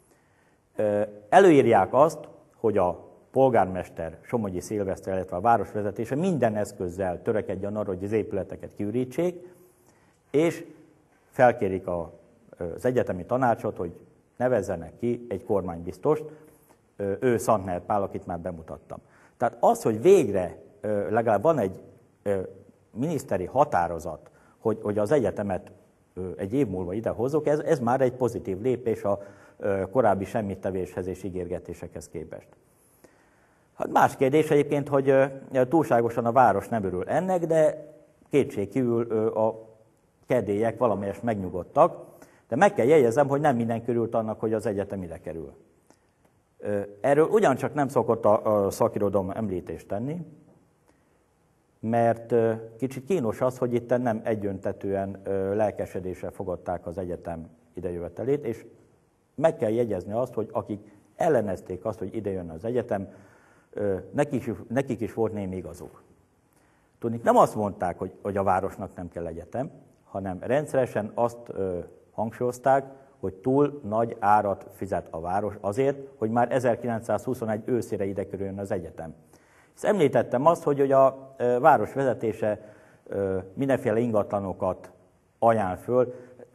Előírják azt, hogy a polgármester, Somogyi Szilveszter, illetve a városvezetése minden eszközzel törekedjen arra, hogy az épületeket kiürítsék, és felkérik a, az egyetemi tanácsot, hogy nevezzenek ki egy kormánybiztost, ő Szantner Pál, akit már bemutattam. Tehát az, hogy végre legalább van egy miniszteri határozat, hogy, hogy az egyetemet egy év múlva ide hozzuk, ez, ez már egy pozitív lépés a korábbi semmittevéshez és ígérgetésekhez képest. Hát más kérdés egyébként, hogy túlságosan a város nem örül ennek, de kétségkívül a kedélyek valamelyest megnyugodtak, de meg kell jegyezem, hogy nem minden körült annak, hogy az egyetem ide kerül. Erről ugyancsak nem szokott a szakirodalom említést tenni, mert kicsit kínos az, hogy itt nem egyöntetűen lelkesedéssel fogadták az egyetem idejövetelét, és meg kell jegyezni azt, hogy akik ellenezték azt, hogy ide jönne az egyetem, nekik is, nekik is volt némi igazuk. Tudni, nem azt mondták, hogy, hogy a városnak nem kell egyetem, hanem rendszeresen azt hangsúlyozták, hogy túl nagy árat fizet a város azért, hogy már ezerkilencszázhuszonegy őszére ide kerüljön az egyetem. Ezt említettem azt, hogy a város vezetése mindenféle ingatlanokat ajánl föl.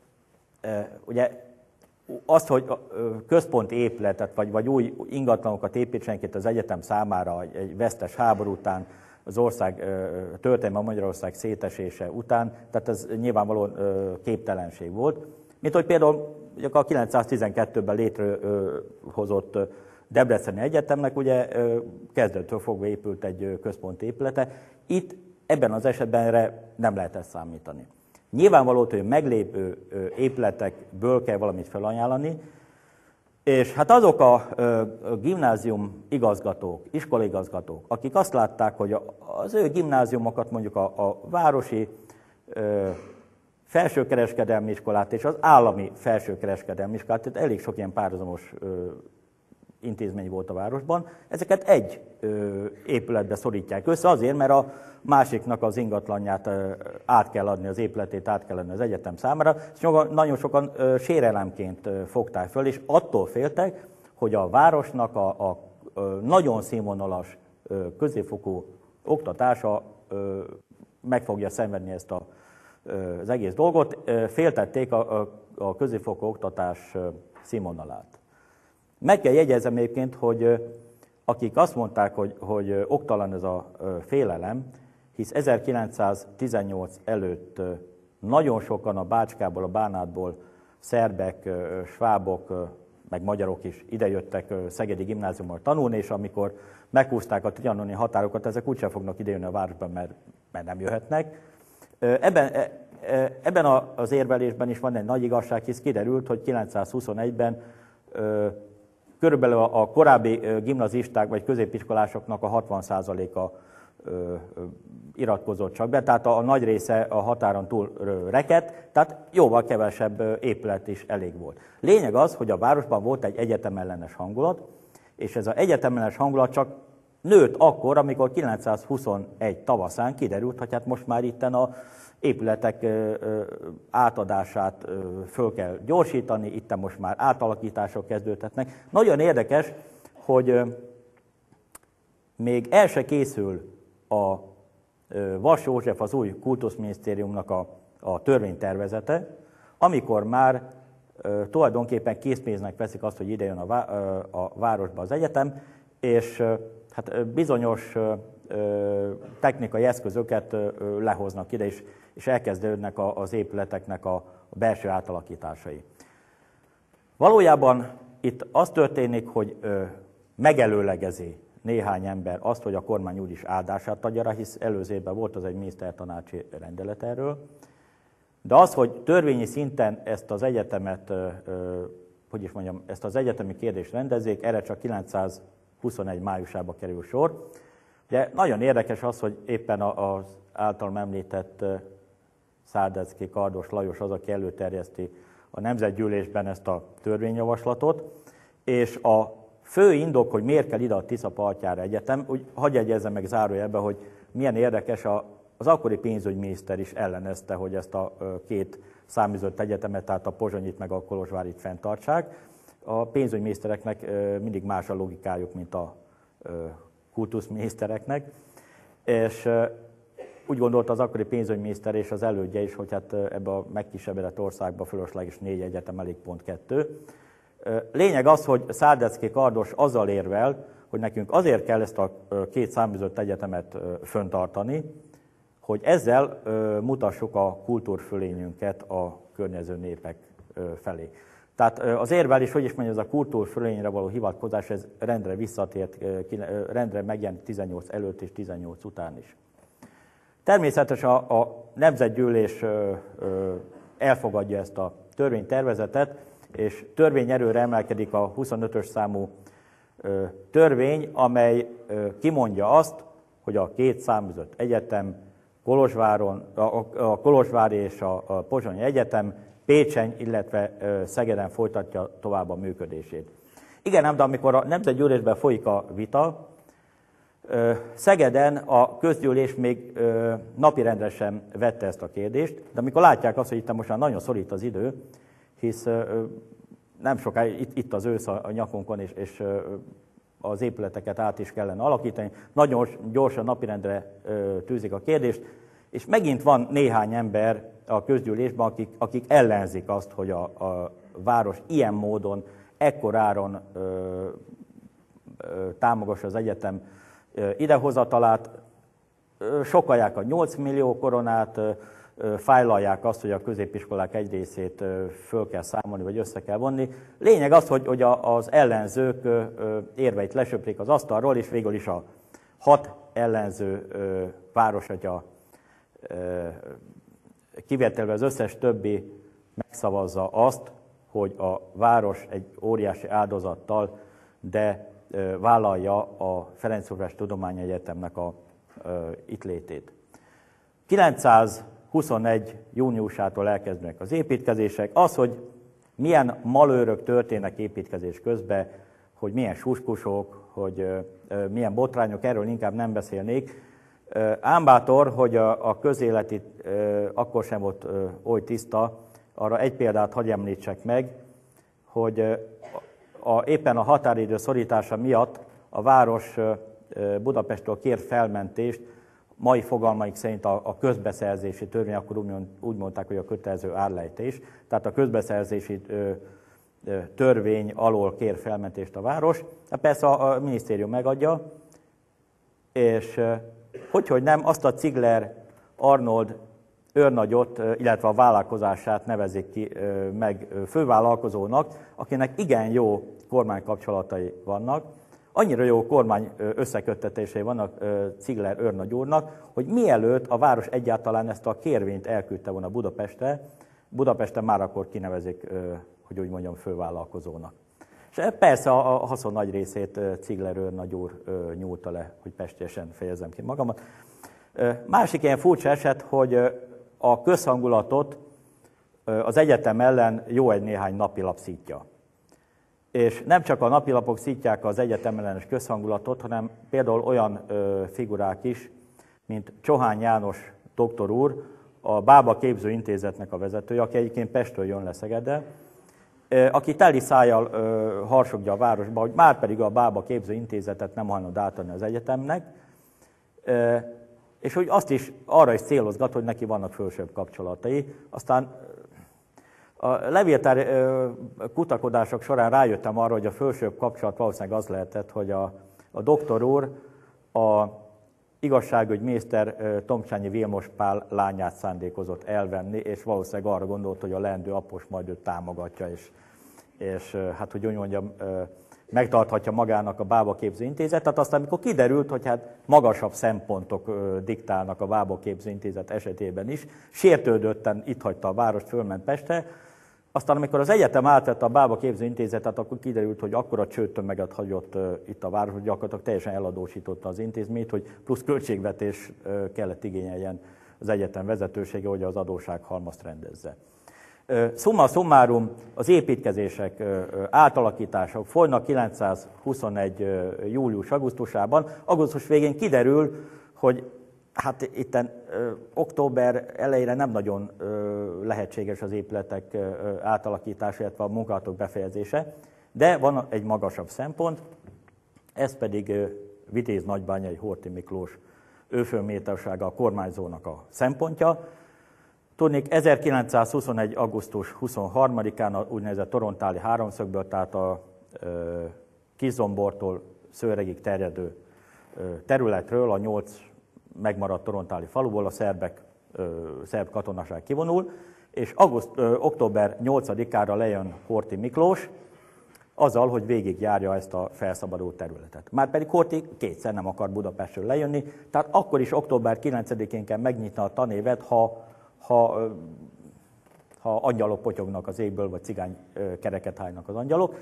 Ugye azt, hogy központi épületet vagy, vagy új ingatlanokat építsenek itt az egyetem számára egy vesztes háború után, az ország történelme Magyarország szétesése után, tehát ez nyilvánvalóan képtelenség volt. Mint hogy például a kilencszáztizenkettőben létrehozott Debreceni Egyetemnek ugye kezdettől fogva épült egy központi épülete. Itt ebben az esetben erre nem lehet ezt számítani. Nyilvánvaló, hogy meglépő épületekből kell valamit felajánlani, és hát azok a gimnázium igazgatók, iskolaigazgatók, akik azt látták, hogy az ő gimnáziumokat, mondjuk a, a városi felsőkereskedelmi iskolát és az állami felsőkereskedelmi iskolát, tehát elég sok ilyen párhuzamos intézmény volt a városban, ezeket egy ö, épületbe szorítják össze azért, mert a másiknak az ingatlanját ö, át kell adni, az épületét át kell adni az egyetem számára, és nagyon sokan ö, sérelemként ö, fogták föl, és attól féltek, hogy a városnak a, a ö, nagyon színvonalas ö, középfokú oktatása ö, meg fogja szenvedni ezt a, ö, az egész dolgot, ö, féltették a, a, a középfokú oktatás ö, színvonalát. Meg kell jegyezem egyébként, hogy akik azt mondták, hogy, hogy oktalan ez a félelem, hisz ezerkilencszáztizennyolc előtt nagyon sokan a Bácskából, a Bánátból szerbek, svábok, meg magyarok is idejöttek Szegedi Gimnáziummal tanulni, és amikor meghúzták a trianoni határokat, ezek úgysem fognak idejönni a városban, mert, mert nem jöhetnek. Ebben, ebben az érvelésben is van egy nagy igazság, hisz kiderült, hogy kilencszázhuszonegyben körülbelül a korábbi gimnazisták vagy középiskolásoknak a hatvan százaléka iratkozott csak be, tehát a nagy része a határon túl rekedt, tehát jóval kevesebb épület is elég volt. Lényeg az, hogy a városban volt egy egyetemellenes hangulat, és ez az egyetemellenes hangulat csak nőtt akkor, amikor kilencszázhuszonegy tavaszán kiderült, hogy hát most már itten a épületek átadását föl kell gyorsítani, itt most már átalakítások kezdődhetnek. Nagyon érdekes, hogy még el se készül a Vas József, az új kultuszminisztériumnak a, a törvénytervezete, amikor már tulajdonképpen készpénznek veszik azt, hogy ide jön a, vá, a városba az egyetem, és hát bizonyos technikai eszközöket lehoznak ide, és, és elkezdődnek az épületeknek a belső átalakításai. Valójában itt az történik, hogy megelőlegezi néhány ember azt, hogy a kormány úgyis áldását adja rá, hisz előző évben volt az egy minisztertanácsi rendelet erről, de az, hogy törvényi szinten ezt az egyetemet, hogy is mondjam, ezt az egyetemi kérdést rendezzék, erre csak kilencszázhuszonegy májusában kerül sor. Ugye nagyon érdekes az, hogy éppen az általam említett Szárdecki Kardos Lajos az, aki előterjeszti a Nemzetgyűlésben ezt a törvényjavaslatot, és a fő indok, hogy miért kell ide a Tisza partjára egyetem, úgy hagyj jegyezzem meg zárójelbe, hogy milyen érdekes, a, az akkori pénzügyminiszter is ellenezte, hogy ezt a két száműzött egyetemet, tehát a Pozsonyit meg a Kolozsvárit fenntartsák. A pénzügyminisztereknek mindig más a logikájuk, mint a kultuszminisztereknek, és úgy gondolta az akkori pénzügyminiszter és az elődje is, hogy hát ebbe a megkisebbedett országba fölösleges négy egyetem elég pont kettő. Lényeg az, hogy Szárdecki Kardos azzal érvel, hogy nekünk azért kell ezt a két száműzött egyetemet föntartani, hogy ezzel mutassuk a kultúrfölényünket a környező népek felé. Tehát az érvelés, hogy is mondja, ez a kultúrfölényre való hivatkozás, ez rendre visszatért, rendre megjelent tizennyolc előtt és tizennyolc után is. Természetesen a, a Nemzetgyűlés elfogadja ezt a törvénytervezetet, és törvényerőre emelkedik a huszonötös számú törvény, amely kimondja azt, hogy a két száműzött egyetem, Kolozsváron, a Kolozsvári és a Pozsonyi Egyetem Pécsen, illetve Szegeden folytatja tovább a működését. Igen, ám, de amikor a Nemzetgyűlésben folyik a vita, Szegeden a közgyűlés még napirendre sem vette ezt a kérdést, de amikor látják azt, hogy itt most már nagyon szorít az idő, hisz nem sokáig itt, itt az ősz a nyakunkon, és, és az épületeket át is kellene alakítani, nagyon gyorsan napirendre tűzik a kérdést, és megint van néhány ember a közgyűlésben, akik, akik ellenzik azt, hogy a, a város ilyen módon, ekkoráron ö, ö, támogassa az egyetem ö, idehozatalát, ö, sokalják a nyolc millió koronát, ö, fájlalják azt, hogy a középiskolák egy részét föl kell számolni, vagy össze kell vonni. Lényeg az, hogy, hogy az ellenzők érveit lesöprik az asztalról, és végül is a hat ellenző városatya kivételve az összes többi megszavazza azt, hogy a város egy óriási áldozattal, de vállalja a Ferenc József Tudományegyetemnek a itt létét. kilencszázhuszonegy. júniusától elkezdődnek az építkezések. Az, hogy milyen malőrök történnek építkezés közben, hogy milyen suskusok, hogy milyen botrányok, erről inkább nem beszélnék. Ám bátor, hogy a, a közélet itt akkor sem volt oly tiszta, arra egy példát hadd említsek meg, hogy a, éppen a határidő szorítása miatt a város Budapesttől kért felmentést, mai fogalmaik szerint a, a közbeszerzési törvény, akkor úgy, úgy mondták, hogy a kötelező árlejtés, tehát a közbeszerzési ö, ö, törvény alól kér felmentést a város. De persze a, a minisztérium megadja, és hogyhogy nem, azt a Ziegler Arnold őrnagyot, illetve a vállalkozását nevezik ki meg fővállalkozónak, akinek igen jó kormánykapcsolatai vannak, annyira jó kormány összeköttetései vannak Ziegler őrnagy úrnak, hogy mielőtt a város egyáltalán ezt a kérvényt elküldte volna Budapestre, Budapesten már akkor kinevezik, hogy úgy mondjam, fővállalkozónak. És persze a haszon nagy részét Ziegler őrnagy úr nyúlta le, hogy pestésen fejezem ki magamat. Másik ilyen furcsa eset, hogy a közhangulatot az egyetem ellen jó egy néhány napilap szítja. És nem csak a napilapok szítják az egyetem ellenes közhangulatot, hanem például olyan figurák is, mint Csohány János doktor úr, a Bába Képzőintézetnek a vezetője, aki egyébként Pestről jön le Szegedre, aki teli szájjal harsogja a városba, hogy már pedig a Bába Képzőintézetet nem hajlandó átadni az egyetemnek, és hogy azt is arra is célozgat, hogy neki vannak fölsőbb kapcsolatai. Aztán a levéltár kutakodások során rájöttem arra, hogy a fölsőbb kapcsolat valószínűleg az lehetett, hogy a, a doktor úr a igazságügyminiszter Tomcsányi Vilmos Pál lányát szándékozott elvenni, és valószínűleg arra gondolt, hogy a leendő apos majd őt támogatja, és, és hát, hogy úgy mondjam, megtarthatja magának a Bába Képzőintézet. Tehát aztán, amikor kiderült, hogy hát magasabb szempontok diktálnak a Bába Képzőintézet esetében is, sértődötten itt hagyta a várost, fölment Pestre. Aztán, amikor az egyetem átvette a Bába Képzőintézetet, akkor kiderült, hogy akkora csőtömeget hagyott itt a város, hogy gyakorlatilag teljesen eladósította az intézményt, hogy plusz költségvetés kellett igényeljen az egyetem vezetősége, hogy az adóssághalmazt rendezze. Summa summarum, az építkezések, átalakítások folynak kilencszázhuszonegy. július-augusztusában. Augusztus végén kiderül, hogy hát itten ö, október elejére nem nagyon ö, lehetséges az épületek ö, átalakítása, illetve a munkálatok befejezése, de van egy magasabb szempont, ez pedig ö, Vitéz Nagybányai Horthy Miklós őfölmétersága a kormányzónak a szempontja. Tudnék, ezerkilencszázhuszonegy. augusztus huszonharmadikán a úgynevezett torontáli háromszögből, tehát a ö, Kiszombortól Szőregig terjedő ö, területről, a nyolc megmaradt torontáli faluból a szerbek, ö, szerb katonaság kivonul, és auguszt, ö, október nyolcadikára lejön Horthy Miklós, azzal, hogy végigjárja ezt a felszabadult területet. Márpedig Horthy kétszer nem akar Budapestről lejönni, tehát akkor is október kilencedikén kell megnyitni a tanévet, ha, ha, ha angyalok potyognak az égből, vagy cigány kereket hánynak az angyalok.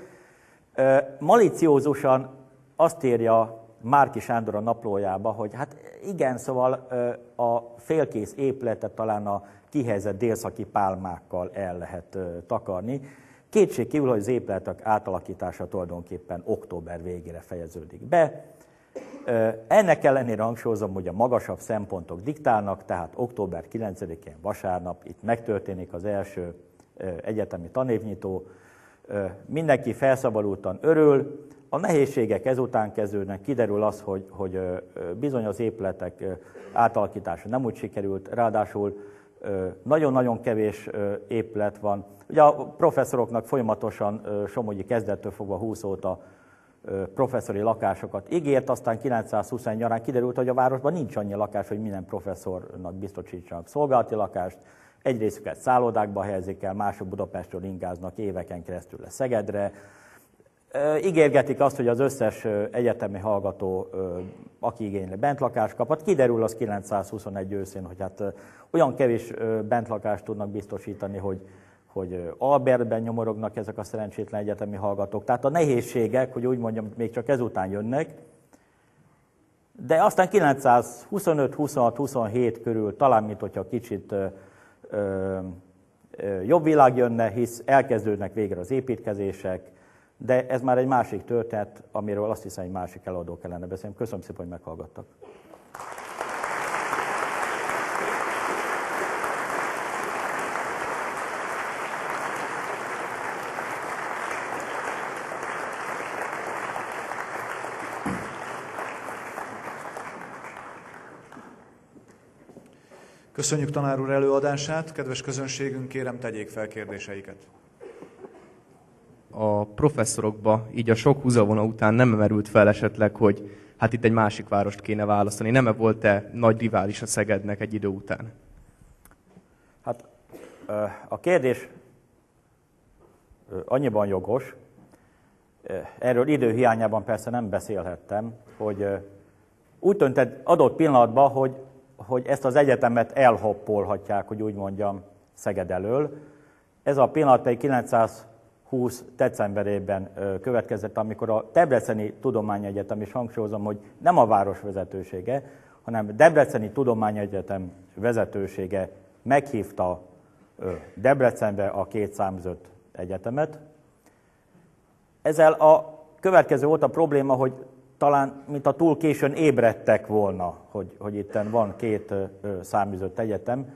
Maliciózusan azt írja Márki Sándor a naplójába, hogy hát igen, szóval a félkész épületet talán a kihelyezett délszaki pálmákkal el lehet takarni. Kétség kívül, hogy az épületek átalakítása tulajdonképpen október végére fejeződik be. Ennek ellenére hangsúlyozom, hogy a magasabb szempontok diktálnak, tehát október kilencedikén vasárnap itt megtörténik az első egyetemi tanévnyitó. Mindenki felszabadultan örül. A nehézségek ezután kezdődnek, kiderül az, hogy, hogy bizony az épületek átalakítása nem úgy sikerült, ráadásul nagyon-nagyon kevés épület van. Ugye a professzoroknak folyamatosan Somogyi kezdettől fogva húsz óta professzori lakásokat ígért, aztán kilencszázhúsz nyarán kiderült, hogy a városban nincs annyi lakás, hogy minden professzornak biztosítsanak szolgálati lakást. Egy részüket szállodákba helyezik el, mások Budapestről ingáznak éveken keresztül le Szegedre. Ígérgetik azt, hogy az összes egyetemi hallgató, aki igényli bentlakást kaphat. Kiderül az kilencszázhuszonegy őszén, hogy hát olyan kevés bentlakást tudnak biztosítani, hogy, hogy Albertben nyomorognak ezek a szerencsétlen egyetemi hallgatók. Tehát a nehézségek, hogy úgy mondjam, még csak ezután jönnek. De aztán kilencszázhuszonöt, huszonhat, huszonhét körül talán, mint hogyha kicsit ö, ö, jobb világ jönne, hisz elkezdődnek végre az építkezések, de ez már egy másik történet, amiről azt hiszem, egy másik előadó kellene beszélni. Köszönöm szépen, hogy meghallgattak. Köszönjük tanár úr előadását, kedves közönségünk, kérem tegyék fel kérdéseiket. A professzorokba így a sok húzavona után nem merült fel esetleg, hogy hát itt egy másik várost kéne választani. Nem-e volt-e nagy rivális a Szegednek egy idő után? Hát a kérdés annyiban jogos, erről időhiányában persze nem beszélhettem, hogy úgy döntett adott pillanatban, hogy, hogy ezt az egyetemet elhoppolhatják, hogy úgy mondjam, Szeged elől. Ez a pillanat pedig kilencszázhúsz decemberében következett, amikor a Debreceni Tudományegyetem, és hangsúlyozom, hogy nem a város vezetősége, hanem Debreceni Tudományegyetem vezetősége meghívta Debrecenbe a két száműzött egyetemet. Ezzel a következő volt a probléma, hogy talán, mint a túl későn ébredtek volna, hogy, hogy itten van két száműzött egyetem.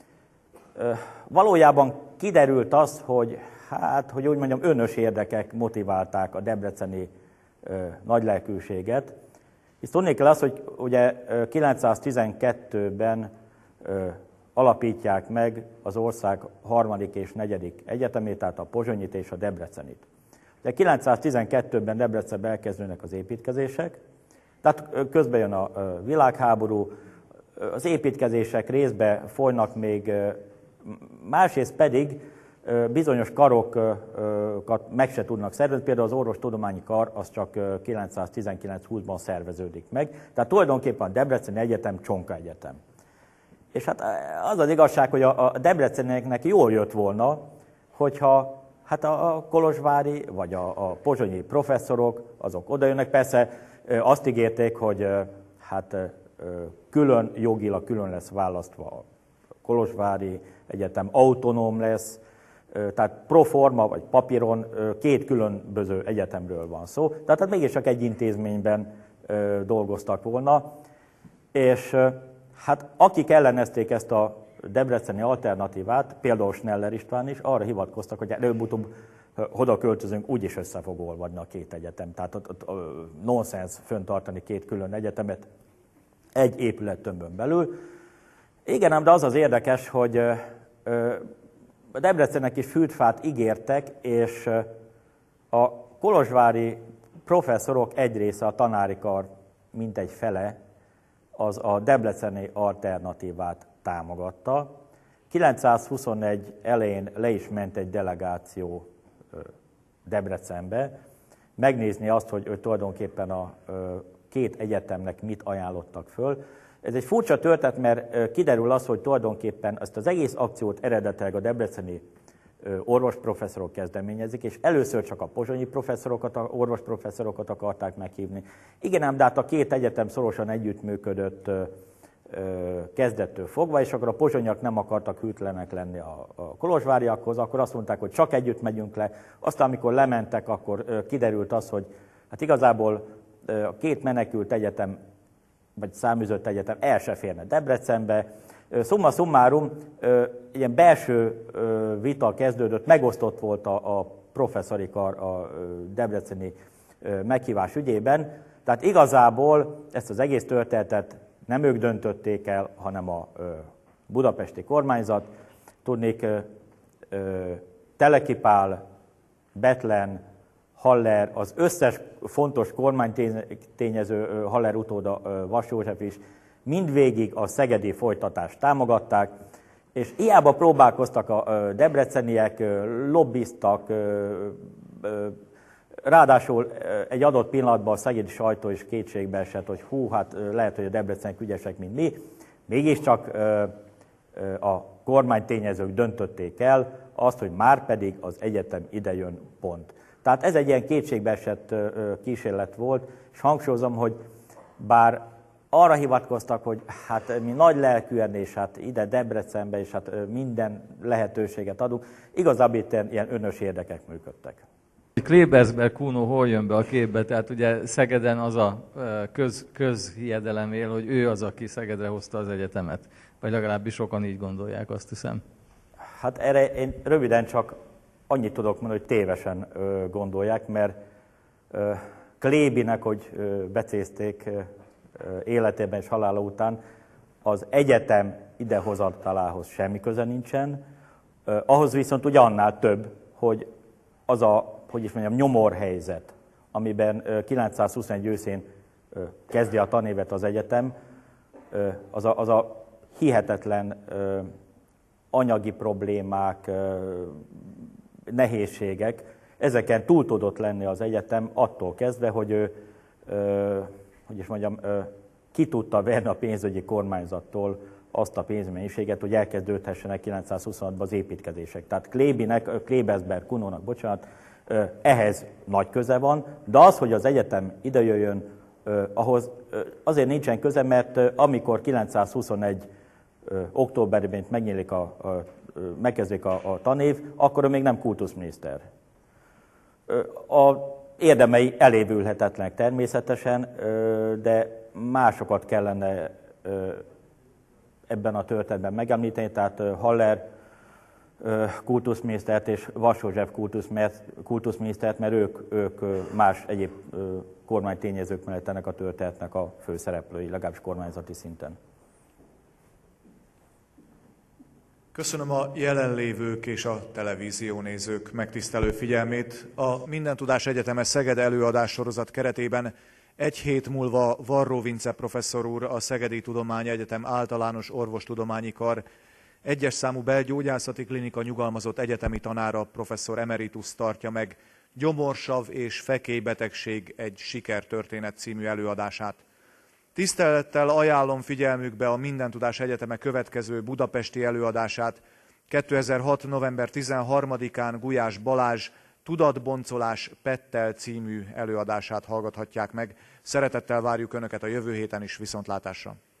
Valójában kiderült az, hogy, hát, hogy úgy mondjam, önös érdekek motiválták a debreceni nagylelkűséget. És tudni kell azt, hogy ugye kilencszáztizenkettőben alapítják meg az ország harmadik és negyedik egyetemét, tehát a pozsonyit és a debrecenit. De kilencszáztizenkettőben Debrecenben elkezdődnek az építkezések, tehát közben jön a világháború, az építkezések részbe folynak még, másrészt pedig bizonyos karokat meg se tudnak szervezni, például az orvostudományi kar az csak kilencszáztizenkilenc húszban szerveződik meg, tehát tulajdonképpen a Debreceni Egyetem csonka egyetem. És hát az az igazság, hogy a Debrecenieknek jól jött volna, hogyha hát a kolozsvári vagy a, a pozsonyi professzorok, azok odajönnek. Persze azt ígérték, hogy hát külön, jogilag külön lesz választva a kolozsvári egyetem, autonóm lesz, tehát pro forma vagy papíron két különböző egyetemről van szó. Tehát hát mégis csak egy intézményben dolgoztak volna. És hát akik ellenezték ezt a debreceni alternatívát, például Schneller István is, arra hivatkoztak, hogy előbb-utóbb oda költözünk, úgyis össze fog olvadni a két egyetem. Tehát ott, ott nonsens föntartani két külön egyetemet egy épülettömbön belül. Igen, ám de az az érdekes, hogy a Debrecennek is fűtfát ígértek, és a kolozsvári professzorok egy része, a tanári kar mintegy fele, az a debreceni alternatívát támogatta. kilencszázhuszonegy elején le is ment egy delegáció Debrecenbe, megnézni azt, hogy, hogy tulajdonképpen a két egyetemnek mit ajánlottak föl. Ez egy furcsa történet, mert kiderül az, hogy tulajdonképpen ezt az egész akciót eredetileg a debreceni orvosprofesszorok kezdeményezik, és először csak a pozsonyi professzorokat, orvosprofesszorokat akarták meghívni. Igen, ám de hát a két egyetem szorosan együttműködött kezdettől fogva, és akkor a pozsonyak nem akartak hűtlenek lenni a, a kolozsváriakhoz, akkor azt mondták, hogy csak együtt megyünk le. Aztán, amikor lementek, akkor kiderült az, hogy hát igazából a két menekült egyetem, vagy száműzött egyetem el se férne Debrecenbe. Summa summarum, ilyen belső vita kezdődött, megosztott volt a, a professzori kar a debreceni meghívás ügyében. Tehát igazából ezt az egész történetet nem ők döntötték el, hanem a budapesti kormányzat. Tudnék, Teleki Pál, Bethlen, Haller, az összes fontos kormánytényező, Haller utóda Vas József is mindvégig a szegedi folytatást támogatták, és hiába próbálkoztak a debreceniek, lobbiztak, ráadásul egy adott pillanatban a szegedi sajtó is kétségbe esett, hogy hú, hát lehet, hogy a debreceniek ügyesek, mint mi, mégiscsak a kormánytényezők döntötték el azt, hogy már pedig az egyetem idejön, pont. Tehát ez egy ilyen kétségbeesett kísérlet volt, és hangsúlyozom, hogy bár arra hivatkoztak, hogy hát mi nagy lelkűen, és hát ide Debrecenbe, és hát minden lehetőséget adunk, igazából itt ilyen önös érdekek működtek. Klebersberg Kuno hol jön be a képbe? Tehát ugye Szegeden az a köz, közhiedelem él, hogy ő az, aki Szegedre hozta az egyetemet. Vagy legalábbis sokan így gondolják, azt hiszem. Hát erre én röviden csak annyit tudok mondani, hogy tévesen gondolják, mert Klebinek, hogy becézték életében és halála után, az egyetem idehozatalához semmi köze nincsen. Ahhoz viszont ugye annál több, hogy az a, hogy is mondjam, nyomorhelyzet, amiben kilencszázhuszonegy őszén kezdi a tanévet az egyetem, az a, az a hihetetlen anyagi problémák, nehézségek, ezeken túl tudott lenni az egyetem attól kezdve, hogy ő, hogy is mondjam, ki tudta venni a pénzügyi kormányzattól azt a pénzmennyiséget, hogy elkezdődhessenek kilencszázhuszonhatban az építkezések. Tehát Klebinek, Klebersberg Kunónak, bocsánat, ehhez nagy köze van, de az, hogy az egyetem idejöjjön, ahhoz azért nincsen köze, mert amikor kilencszázhuszonegy októberben megnyílik a, a, megkezdik a, a tanév, akkor ő még nem kultuszminiszter. A érdemei elévülhetetlenek természetesen, de másokat kellene ebben a történetben megemlíteni, tehát Haller kultuszminisztert és Vas József kultuszminisztert, mert ők, ők más egyéb kormánytényezők mellett ennek a történetnek a főszereplői, legalábbis kormányzati szinten. Köszönöm a jelenlévők és a televíziónézők megtisztelő figyelmét. A Mindentudás Egyeteme Szeged előadás sorozat keretében egy hét múlva Varró Vince professzor úr, a Szegedi Tudományegyetem Általános Orvostudományi Kar egyes számú belgyógyászati klinika nyugalmazott egyetemi tanára, professzor emeritus tartja meg Gyomorsav és fekélybetegség egy sikertörténet című előadását. Tisztelettel ajánlom figyelmükbe a Mindentudás Egyeteme következő budapesti előadását. kétezer-hat. november tizenharmadikán Gulyás Balázs Tudatboncolás Pettel című előadását hallgathatják meg. Szeretettel várjuk Önöket a jövő héten is, viszontlátásra!